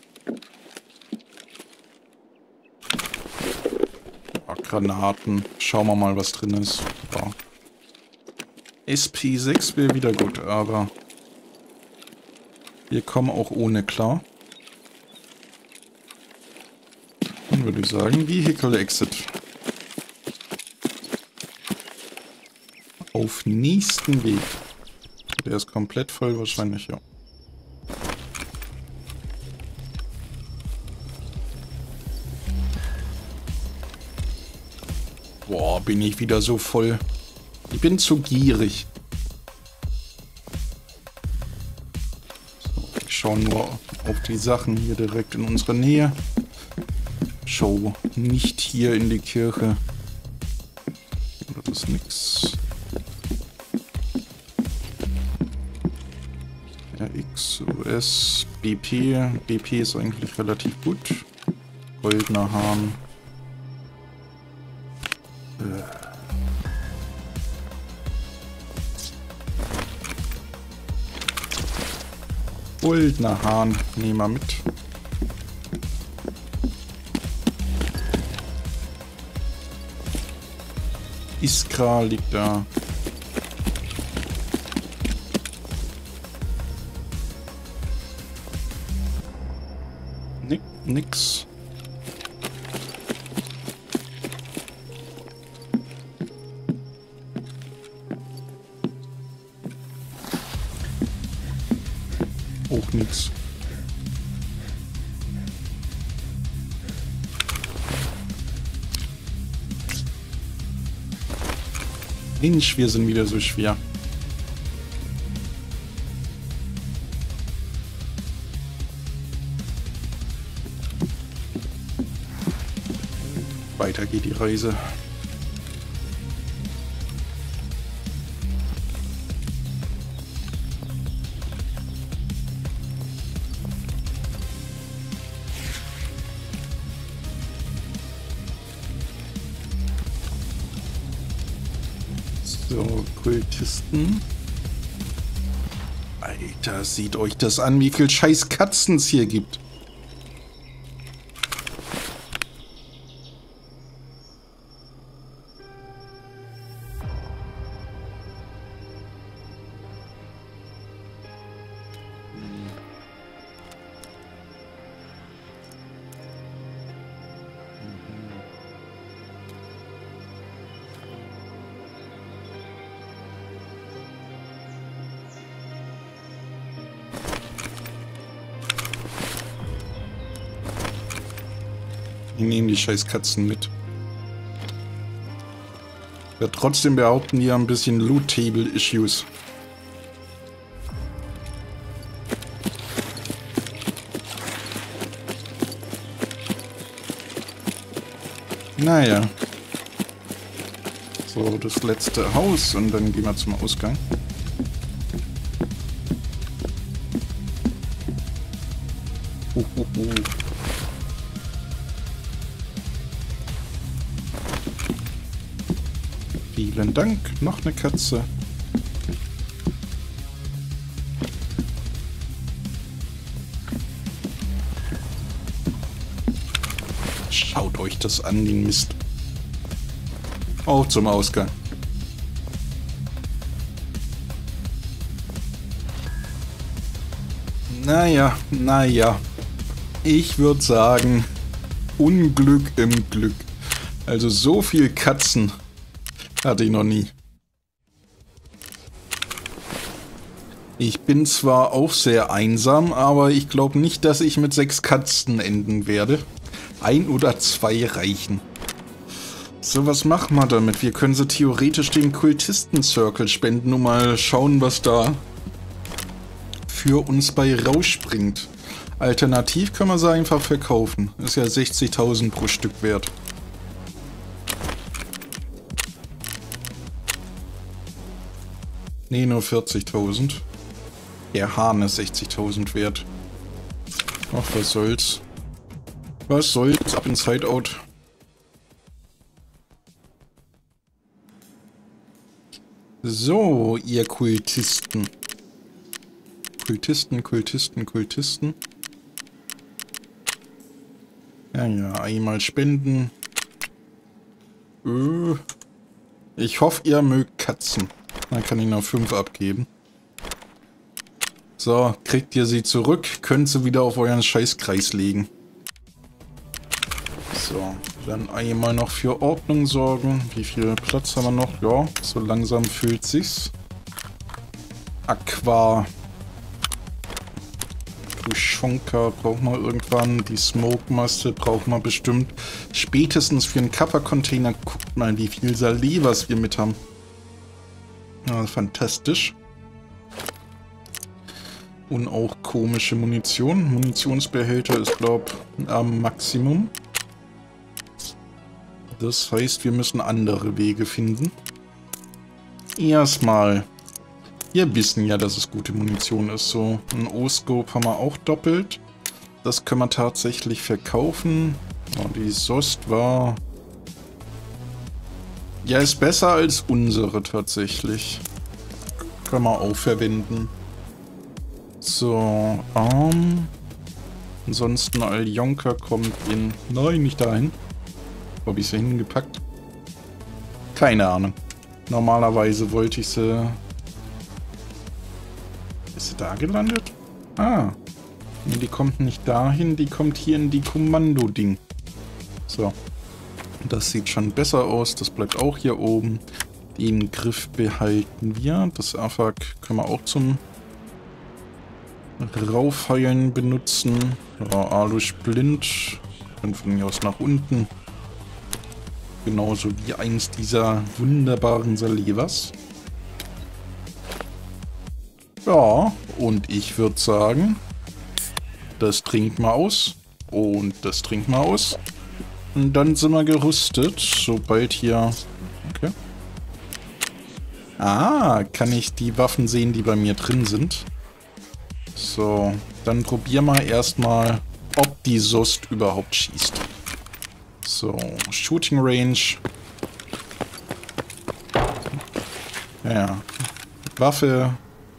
Speaker 1: Ja, Granaten. Schauen wir mal, was drin ist. Ja. S P sechs wäre wieder gut, aber wir kommen auch ohne klar. Dann würde ich sagen, Vehicle Exit. Auf nächsten Weg. Der ist komplett voll wahrscheinlich, ja. Boah, bin ich wieder so voll. Ich bin zu gierig. So, ich schaue nur auf die Sachen hier direkt in unserer Nähe. Schau nicht hier in die Kirche. Das ist nix. R X, U S, B P. B P ist eigentlich relativ gut. Goldener Hahn. Goldener Hahn, nehmen wir mit. Iskra liegt da. Nick, nix. Auch nix. Mensch, wir sind wieder so schwer. Weiter geht die Reise. So, Kultisten. Alter, seht euch das an, wie viel scheiß Katzen es hier gibt. Ich nehme die scheiß Katzen mit. Ich werde trotzdem behaupten, die haben ein bisschen Loot-Table-Issues. Naja. So, das letzte Haus und dann gehen wir zum Ausgang. Uh, uh, uh. Vielen Dank. Noch eine Katze. Schaut euch das an, den Mist. Auch zum Ausgang. Naja, naja. Ich würde sagen, Unglück im Glück. Also so viel Katzen hatte ich noch nie. Ich bin zwar auch sehr einsam, aber ich glaube nicht, dass ich mit sechs Katzen enden werde. Ein oder zwei reichen. So, was machen wir damit? Wir können sie theoretisch den Kultisten-Circle spenden und mal schauen, was da für uns bei rausspringt. Alternativ können wir sie einfach verkaufen. Ist ja sechzigtausend pro Stück wert. Nee, nur vierzigtausend. Der Hahn ist sechzigtausend wert. Ach, was soll's. Was soll's? Ab ins Hideout. So, ihr Kultisten. Kultisten, Kultisten, Kultisten. Ja, ja, einmal spenden. Öh. Ich hoffe, ihr mögt Katzen. Dann kann ich noch fünf abgeben. So, kriegt ihr sie zurück, könnt sie wieder auf euren Scheißkreis legen. So, dann einmal noch für Ordnung sorgen. Wie viel Platz haben wir noch? Ja, so langsam fühlt sich's. Aqua. Tuschonka brauchen wir irgendwann. Die Smoke-Maste brauchen wir bestimmt. Spätestens für einen Kappa-Container. Guckt mal, wie viel Salivas wir mit haben. Ja, fantastisch. Und auch komische Munition. Munitionsbehälter ist, glaube ich, am Maximum. Das heißt, wir müssen andere Wege finden. Erstmal. Wir wissen ja, dass es gute Munition ist. So, ein O-Scope haben wir auch doppelt. Das können wir tatsächlich verkaufen. Oh, die S O S T war... Ja, ist besser als unsere tatsächlich. Können wir auch verwenden. So, ähm... ansonsten Aljonka kommt in... Nein, nicht dahin. Wo habe ich sie hingepackt? Keine Ahnung. Normalerweise wollte ich sie... Ist sie da gelandet? Ah. Nee, die kommt nicht dahin, die kommt hier in die Kommando-Ding. So. Das sieht schon besser aus. Das bleibt auch hier oben. Den Griff behalten wir. Das A F A K können wir auch zum Raufheilen benutzen. Ja, Alu-Splint. Dann von mir aus nach unten. Genauso wie eins dieser wunderbaren Salivas. Ja, und ich würde sagen, das trinken wir aus. Und das trinken wir aus. Und dann sind wir gerüstet, sobald hier... Okay. Ah, kann ich die Waffen sehen, die bei mir drin sind. So, dann probieren wir erstmal, ob die S O S T überhaupt schießt. So, Shooting Range. Ja, Waffe.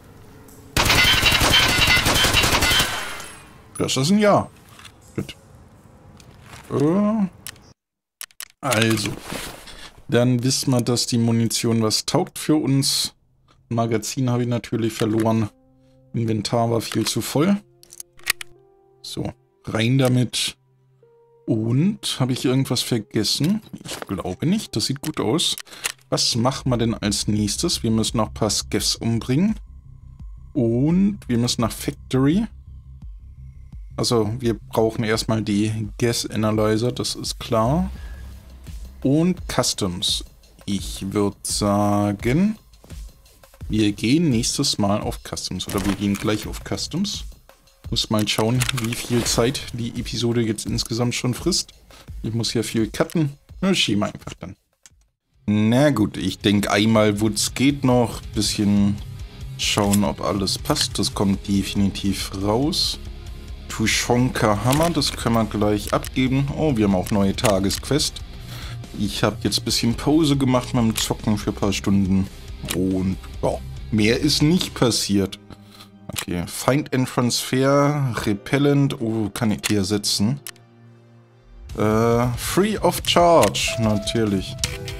Speaker 1: Das ist ein Ja. Gut. Äh. Also. Dann wissen wir, dass die Munition was taugt für uns. Magazin habe ich natürlich verloren. Inventar war viel zu voll. So, rein damit. Und, habe ich irgendwas vergessen? Ich glaube nicht, das sieht gut aus. Was machen wir denn als nächstes? Wir müssen noch ein paar Scavs umbringen. Und wir müssen nach Factory. Also, wir brauchen erstmal die Gas Analyzer, das ist klar. Und Customs. Ich würde sagen, wir gehen nächstes Mal auf Customs. Oder wir gehen gleich auf Customs. Muss mal schauen, wie viel Zeit die Episode jetzt insgesamt schon frisst. Ich muss ja viel cutten. Na, schieben wir einfach dann. Na gut, ich denke einmal Woods geht noch. Bisschen schauen, ob alles passt. Das kommt definitiv raus. Tuschonka Hammer, das können wir gleich abgeben. Oh, wir haben auch neue Tagesquest. Ich habe jetzt ein bisschen Pause gemacht mit dem Zocken für ein paar Stunden. Und ja, mehr ist nicht passiert. Okay, Find and Transfer, Repellent. Oh, kann ich die ersetzen? Äh, free of charge, natürlich.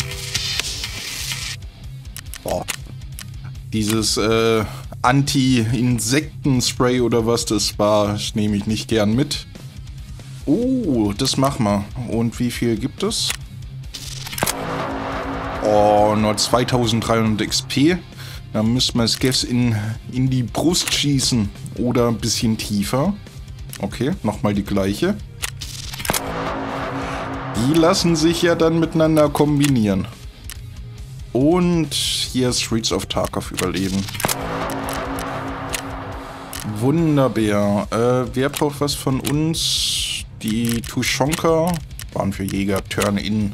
Speaker 1: Boah. Dieses, äh, Anti-Insekten-Spray oder was das war, nehme ich nicht gern mit. Oh, das machen wir. Und wie viel gibt es? Oh, nur zweitausenddreihundert X P. Dann müssen wir Skeffs in, in die Brust schießen. Oder ein bisschen tiefer. Okay, nochmal die gleiche. Die lassen sich ja dann miteinander kombinieren. Und hier Streets of Tarkov überleben. Wunderbar. Äh, wer braucht was von uns? Die Tushonka waren für Jäger. Turn in.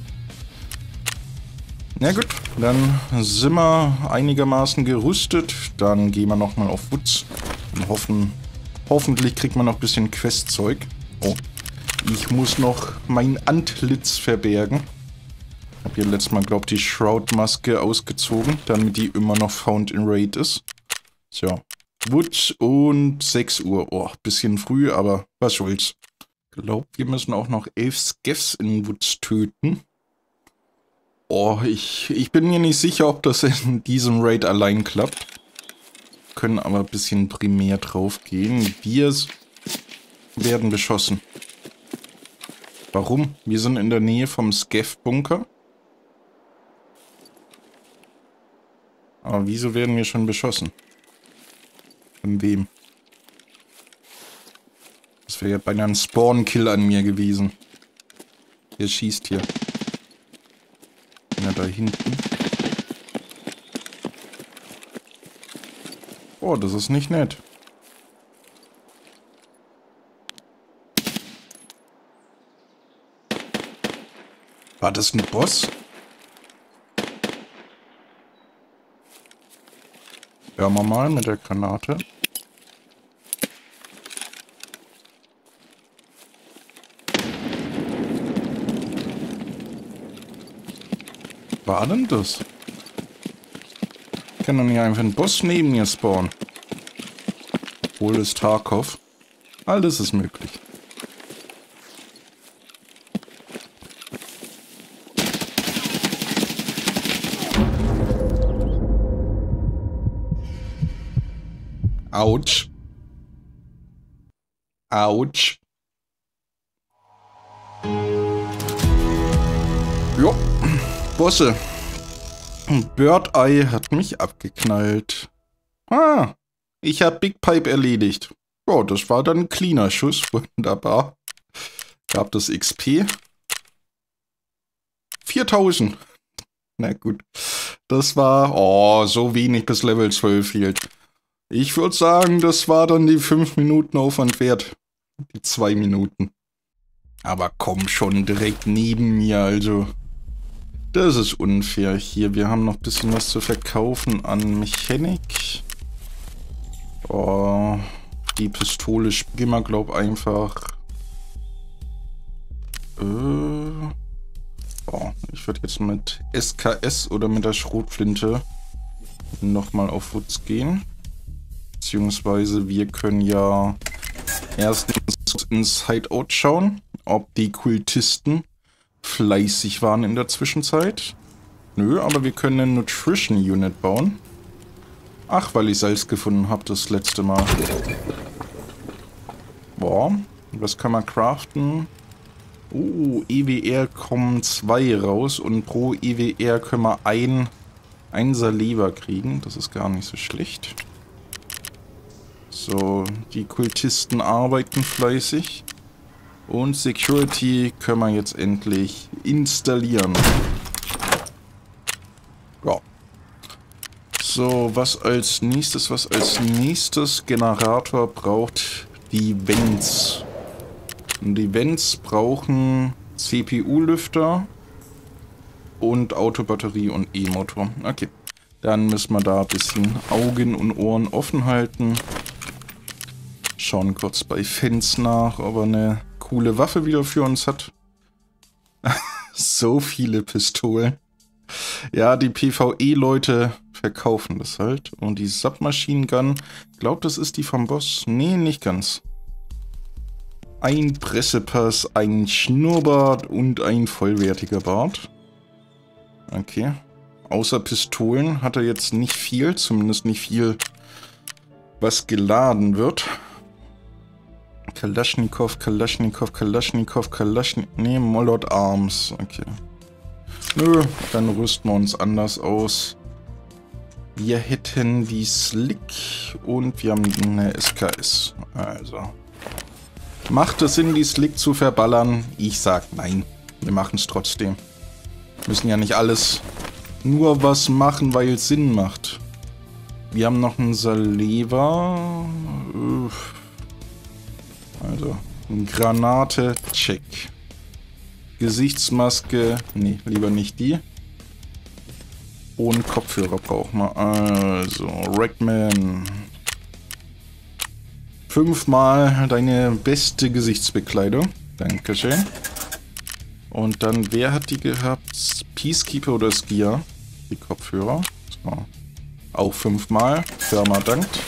Speaker 1: Na gut, dann sind wir einigermaßen gerüstet. Dann gehen wir nochmal auf Woods und hoffen, hoffentlich kriegt man noch ein bisschen Questzeug. Oh, ich muss noch mein Antlitz verbergen. Ich habe hier letztes Mal, glaube ich, die Shroud-Maske ausgezogen, damit die immer noch found in Raid ist. So, Woods und sechs Uhr. Oh, bisschen früh, aber was soll's. Ich glaube, wir müssen auch noch elf Skeffs in Woods töten. Oh, ich, ich bin mir nicht sicher, ob das in diesem Raid allein klappt. Können aber ein bisschen primär drauf gehen. Wir werden beschossen. Warum? Wir sind in der Nähe vom Skeff-Bunker. Aber wieso werden wir schon beschossen? Von wem? Das wäre ja beinahe ein Spawn-Kill an mir gewesen. Wer schießt hier? Da hinten. Oh, das ist nicht nett. War das ein Boss? Hören wir mal mit der Granate. War denn das? Ich kann doch nicht einfach einen Boss neben mir spawnen. Obwohl es Tarkov. Alles ist möglich. Autsch. Autsch. Jo. Bosse. Bird Eye hat mich abgeknallt. Ah, ich habe Big Pipe erledigt. Ja, das war dann ein cleaner Schuss. Wunderbar. Gab das X P. viertausend. Na gut. Das war, oh, so wenig bis Level zwölf hielt. Ich würde sagen, das war dann die fünf Minuten Aufwand wert. Die zwei Minuten. Aber komm schon direkt neben mir, also. Das ist unfair hier. Wir haben noch ein bisschen was zu verkaufen an Mechanik. Oh, die Pistole spielen wir, glaube ich, einfach. Äh, oh, ich würde jetzt mit S K S oder mit der Schrotflinte nochmal auf Woods gehen. Beziehungsweise wir können ja erst ins Hideout schauen, ob die Kultisten fleißig waren in der Zwischenzeit. Nö, aber wir können eine Nutrition Unit bauen. Ach, weil ich Salz gefunden habe das letzte Mal. Boah, was kann man craften? Oh, E W R kommen zwei raus und pro E W R können wir ein Einser Leber kriegen. Das ist gar nicht so schlecht. So, die Kultisten arbeiten fleißig. Und Security können wir jetzt endlich installieren. Ja. So, was als nächstes, was als nächstes Generator braucht die Vents. Und die Vents brauchen C P U-Lüfter und Autobatterie und E-Motor. Okay, dann müssen wir da ein bisschen Augen und Ohren offen halten. Schauen kurz bei Fans nach, ob er eine coole Waffe wieder für uns hat. So viele Pistolen. Ja, die PvE-Leute verkaufen das halt. Und die Submachine Gun, glaubt, das ist die vom Boss? Nee, nicht ganz. ein Pressepass, ein Schnurrbart und ein vollwertiger Bart. Okay. Außer Pistolen hat er jetzt nicht viel, zumindest nicht viel, was geladen wird. Kalaschnikow, Kalaschnikow, Kalaschnikow, Kalaschnikow, nee, Molot Arms, okay. Nö, dann rüsten wir uns anders aus. Wir hätten die Slick und wir haben eine S K S. Also. Macht es Sinn, die Slick zu verballern? Ich sag nein. Wir machen es trotzdem. Müssen ja nicht alles nur was machen, weil es Sinn macht. Wir haben noch einen Saleva. Also, eine Granate, check. Gesichtsmaske, nee, lieber nicht die. Und Kopfhörer brauchen wir. Also, Rackman. Fünfmal deine beste Gesichtsbekleidung. Dankeschön. Und dann, wer hat die gehabt? Peacekeeper oder Skier? Die Kopfhörer. So. Auch fünfmal. Firma dankt.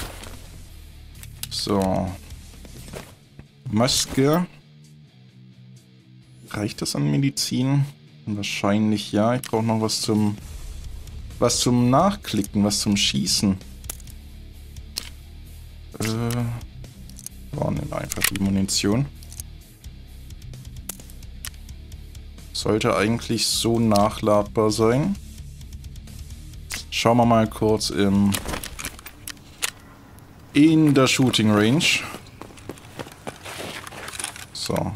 Speaker 1: So. Maske. Reicht das an Medizin? Wahrscheinlich ja. Ich brauche noch was zum... Was zum Nachklicken, was zum Schießen. Äh... Oh, nimm einfach die Munition. Sollte eigentlich so nachladbar sein. Schauen wir mal kurz im... in der Shooting Range. So.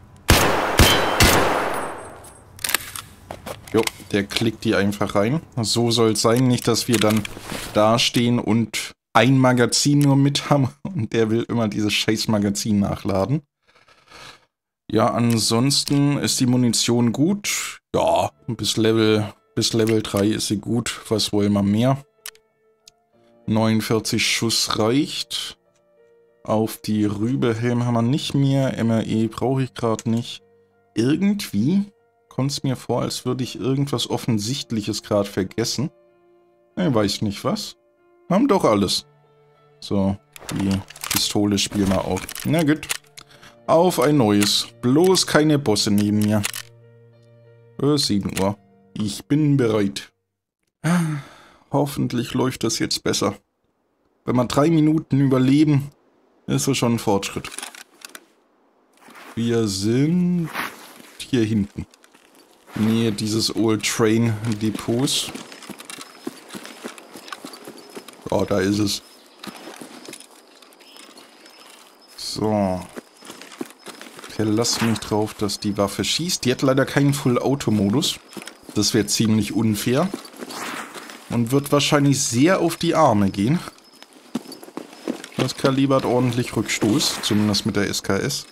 Speaker 1: Jo, der klickt die einfach rein. So soll es sein, nicht, dass wir dann da stehen und ein Magazin nur mit haben und der will immer dieses scheiß Magazin nachladen. Ja, ansonsten ist die Munition gut. Ja, bis Level, bis Level drei ist sie gut. Was wollen wir mehr? neunundvierzig Schuss reicht. Auf die Rübehelm haben wir nicht mehr. M R E brauche ich gerade nicht. Irgendwie kommt es mir vor, als würde ich irgendwas Offensichtliches gerade vergessen. Ich weiß nicht was. Haben doch alles. So, die Pistole spielen wir auch. Na gut. Auf ein neues. Bloß keine Bosse neben mir. Äh, sieben Uhr. Ich bin bereit. Hoffentlich läuft das jetzt besser. Wenn wir drei Minuten überleben, ist das schon ein Fortschritt. Wir sind hier hinten. Nähe dieses Old Train Depots. Oh, da ist es. So. Verlass mich drauf, dass die Waffe schießt. Die hat leider keinen Full-Auto-Modus. Das wäre ziemlich unfair. Und wird wahrscheinlich sehr auf die Arme gehen. Das Kaliber hat ordentlich Rückstoß. Zumindest mit der S K S.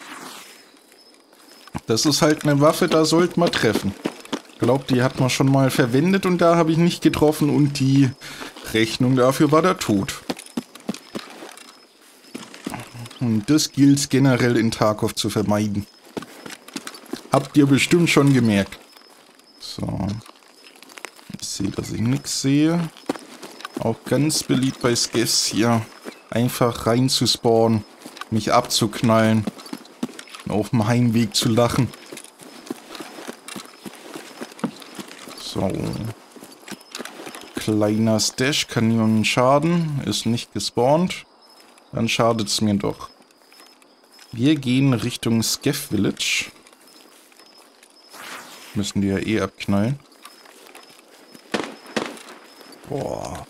Speaker 1: Das ist halt eine Waffe, da sollte man treffen. Ich glaube, die hat man schon mal verwendet und da habe ich nicht getroffen und die Rechnung dafür war der Tod. Und das gilt generell in Tarkov zu vermeiden. Habt ihr bestimmt schon gemerkt. So. Ich sehe, dass ich nichts sehe. Auch ganz beliebt bei Skeffs hier. Einfach rein zu spawnen. Mich abzuknallen. Auf dem Heimweg zu lachen. So. Kleiner Stash, kann niemandem schaden. Ist nicht gespawnt. Dann schadet es mir doch. Wir gehen Richtung Skeff Village. Müssen die ja eh abknallen. Boah.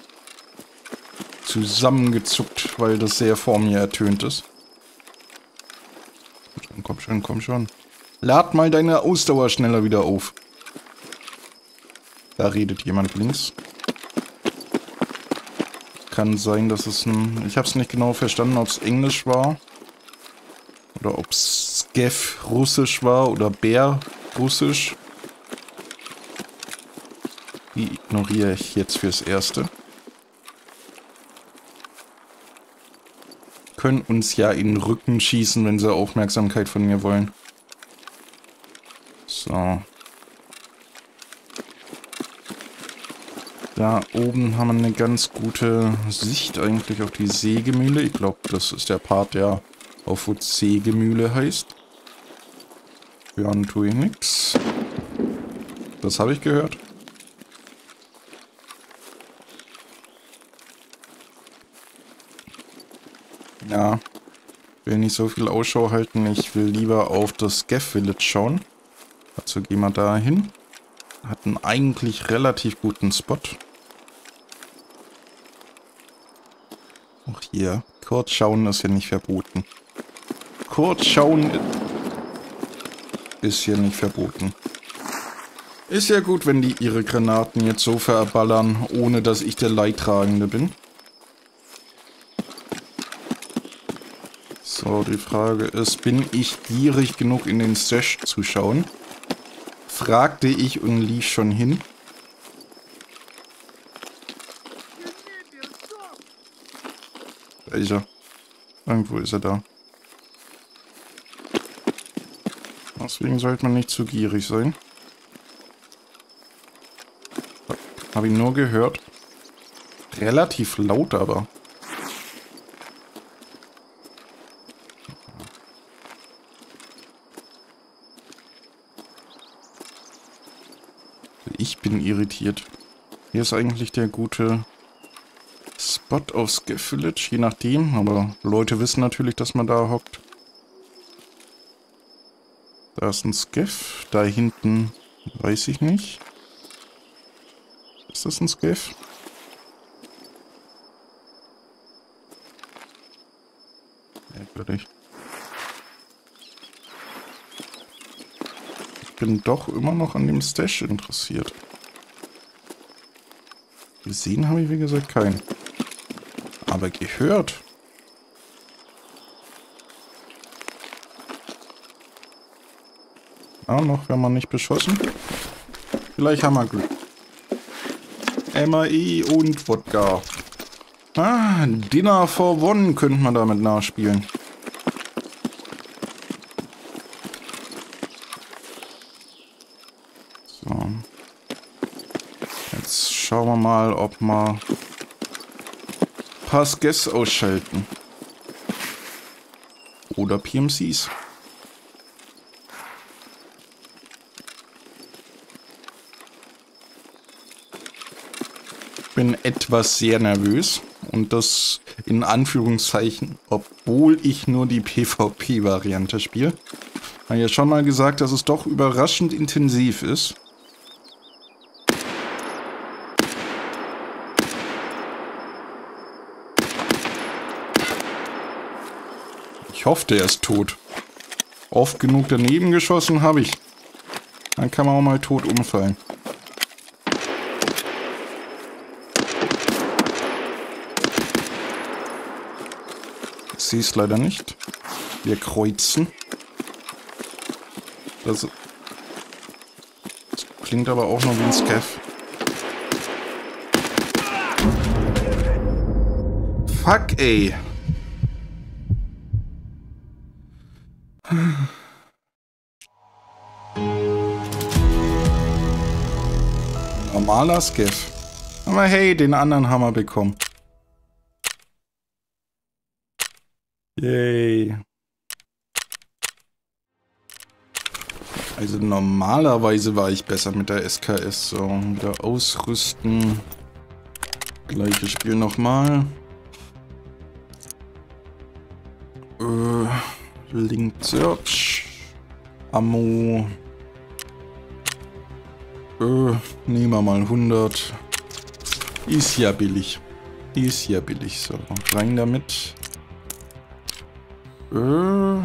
Speaker 1: Zusammengezuckt, weil das sehr vor mir ertönt ist. Komm schon, komm schon. Lad mal deine Ausdauer schneller wieder auf. Da redet jemand links. Kann sein, dass es ein... Ich habe es nicht genau verstanden, ob es Englisch war. Oder ob es Skeff Russisch war oder Bär Russisch. Die ignoriere ich jetzt fürs Erste. Können uns ja in den Rücken schießen, wenn sie Aufmerksamkeit von mir wollen. So. Da oben haben wir eine ganz gute Sicht eigentlich auf die Sägemühle. Ich glaube, das ist der Part, der Auf wo C-Gemühle heißt. Hören tue ich nix. Das habe ich gehört. Ja. Will nicht so viel Ausschau halten. Ich will lieber auf das Scav Village schauen. Dazu gehen wir da hin. Hat einen eigentlich relativ guten Spot. Auch hier. Kurz schauen ist ja nicht verboten. Kurz schauen ist hier nicht verboten. Ist ja gut, wenn die ihre Granaten jetzt so verballern, ohne dass ich der Leidtragende bin. So, die Frage ist, bin ich gierig genug in den Stash zu schauen? Fragte ich und lief schon hin. Da ist er. Irgendwo ist er da. Deswegen sollte man nicht zu gierig sein. Habe ihn nur gehört. Relativ laut aber. Ich bin irritiert. Hier ist eigentlich der gute Spot auf Scav Village, je nachdem. Aber Leute wissen natürlich, dass man da hockt. Da ist ein Scav. Da hinten weiß ich nicht. Ist das ein Scav? Merkwürdig. Ich bin doch immer noch an dem Stash interessiert. Gesehen habe ich, wie gesagt, keinen. Aber gehört. Ah, noch werden wir nicht beschossen. Vielleicht haben wir Glück. M A E und Wodka. Ah, Dinner for One könnte man damit nachspielen. So. Jetzt schauen wir mal, ob wir ein paar Scavs ausschalten. Oder P M Cs. Bin etwas sehr nervös und das in Anführungszeichen, obwohl ich nur die PvP-Variante spiele. Ich habe ja schon mal gesagt, dass es doch überraschend intensiv ist. Ich hoffe, der ist tot. Oft genug daneben geschossen habe ich. Dann kann man auch mal tot umfallen. Ich sehe es leider nicht. Wir kreuzen. Das, das klingt aber auch noch wie ein Scav. Fuck, ey. Normaler Scav. Aber hey, den anderen haben wir bekommen. Yay. Also normalerweise war ich besser mit der S K S. So, wieder ausrüsten. Gleiches Spiel nochmal. Äh, Link Search. Ammo. Äh, nehmen wir mal hundert. Ist ja billig. Ist ja billig. So, rein damit. Äh,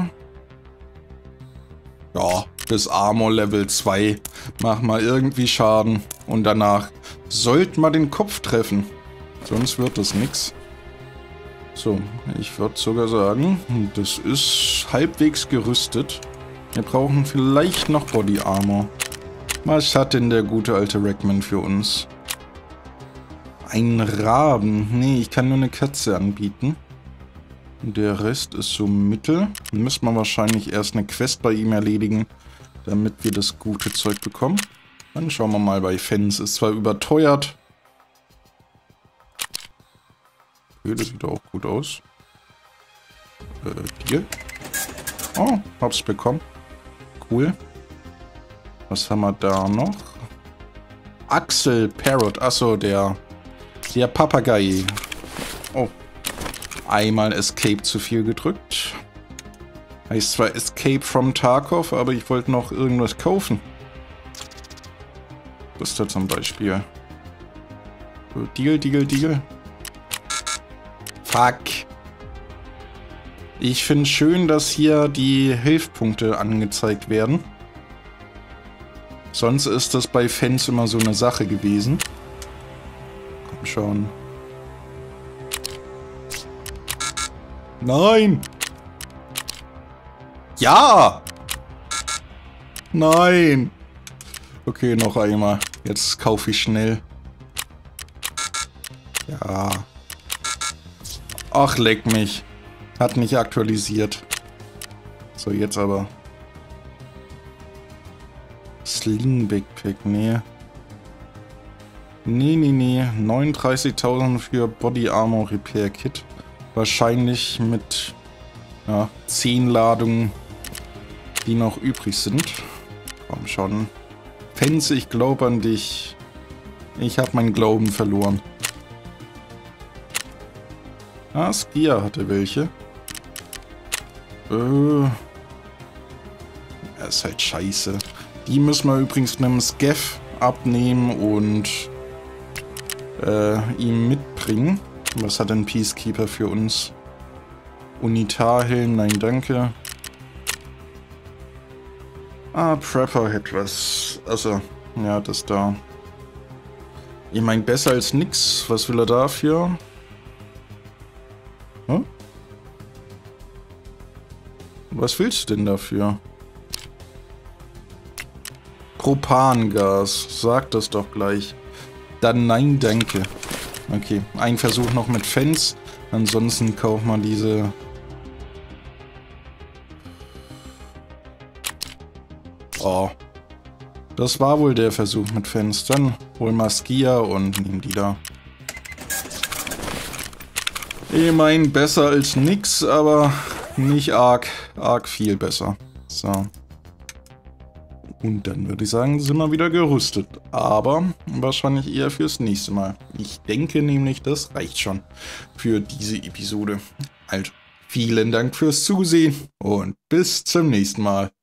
Speaker 1: ja, bis Armor Level zwei. Mach mal irgendwie Schaden. Und danach sollte man den Kopf treffen. Sonst wird das nix. So, ich würde sogar sagen, das ist halbwegs gerüstet. Wir brauchen vielleicht noch Body Armor. Was hat denn der gute alte Rackman für uns? Ein Raben. Nee, ich kann nur eine Katze anbieten. Der Rest ist so mittel. Dann müssen wir wahrscheinlich erst eine Quest bei ihm erledigen, damit wir das gute Zeug bekommen. Dann schauen wir mal bei Fans. Ist zwar überteuert. Okay, das sieht auch gut aus. Äh, hier. Oh, hab's bekommen. Cool. Was haben wir da noch? Axel Parrot. Achso, der, der Papagei. Oh. Einmal Escape zu viel gedrückt. Heißt zwar Escape from Tarkov, aber ich wollte noch irgendwas kaufen. Was ist da zum Beispiel? Deal, Deal, Deal. Fuck. Ich finde schön, dass hier die Hilfpunkte angezeigt werden. Sonst ist das bei Fans immer so eine Sache gewesen. Komm schon. Nein! Ja! Nein! Okay, noch einmal. Jetzt kaufe ich schnell. Ja. Ach, leck mich. Hat nicht aktualisiert. So, jetzt aber. Sling Backpack, nee. Nee, nee, nee. neununddreißigtausend für Body Armor Repair Kit. Wahrscheinlich mit ja, zehn Ladungen, die noch übrig sind. Komm schon. Fans, ich glaube an dich. Ich habe meinen Glauben verloren. Ah, Skia hatte welche. Äh. Das ist halt scheiße. Die müssen wir übrigens einem Scav abnehmen und äh, ihm mitbringen. Was hat denn Peacekeeper für uns? Unitarhelm, nein, danke. Ah, Prepper hat was. Also, ja, das da. Ich meine, besser als nix. Was will er dafür? Hm? Was willst du denn dafür? Propangas. Sag das doch gleich. Dann nein, danke. Okay, ein Versuch noch mit Fans. Ansonsten kauft man diese... Oh. Das war wohl der Versuch mit Fans. Dann hol mal Skia und nehmen die da. Ich meine, besser als nix, aber nicht arg, arg viel besser. So. Und dann würde ich sagen, sind wir wieder gerüstet. Aber wahrscheinlich eher fürs nächste Mal. Ich denke nämlich, das reicht schon für diese Episode. Also, vielen Dank fürs Zusehen und bis zum nächsten Mal.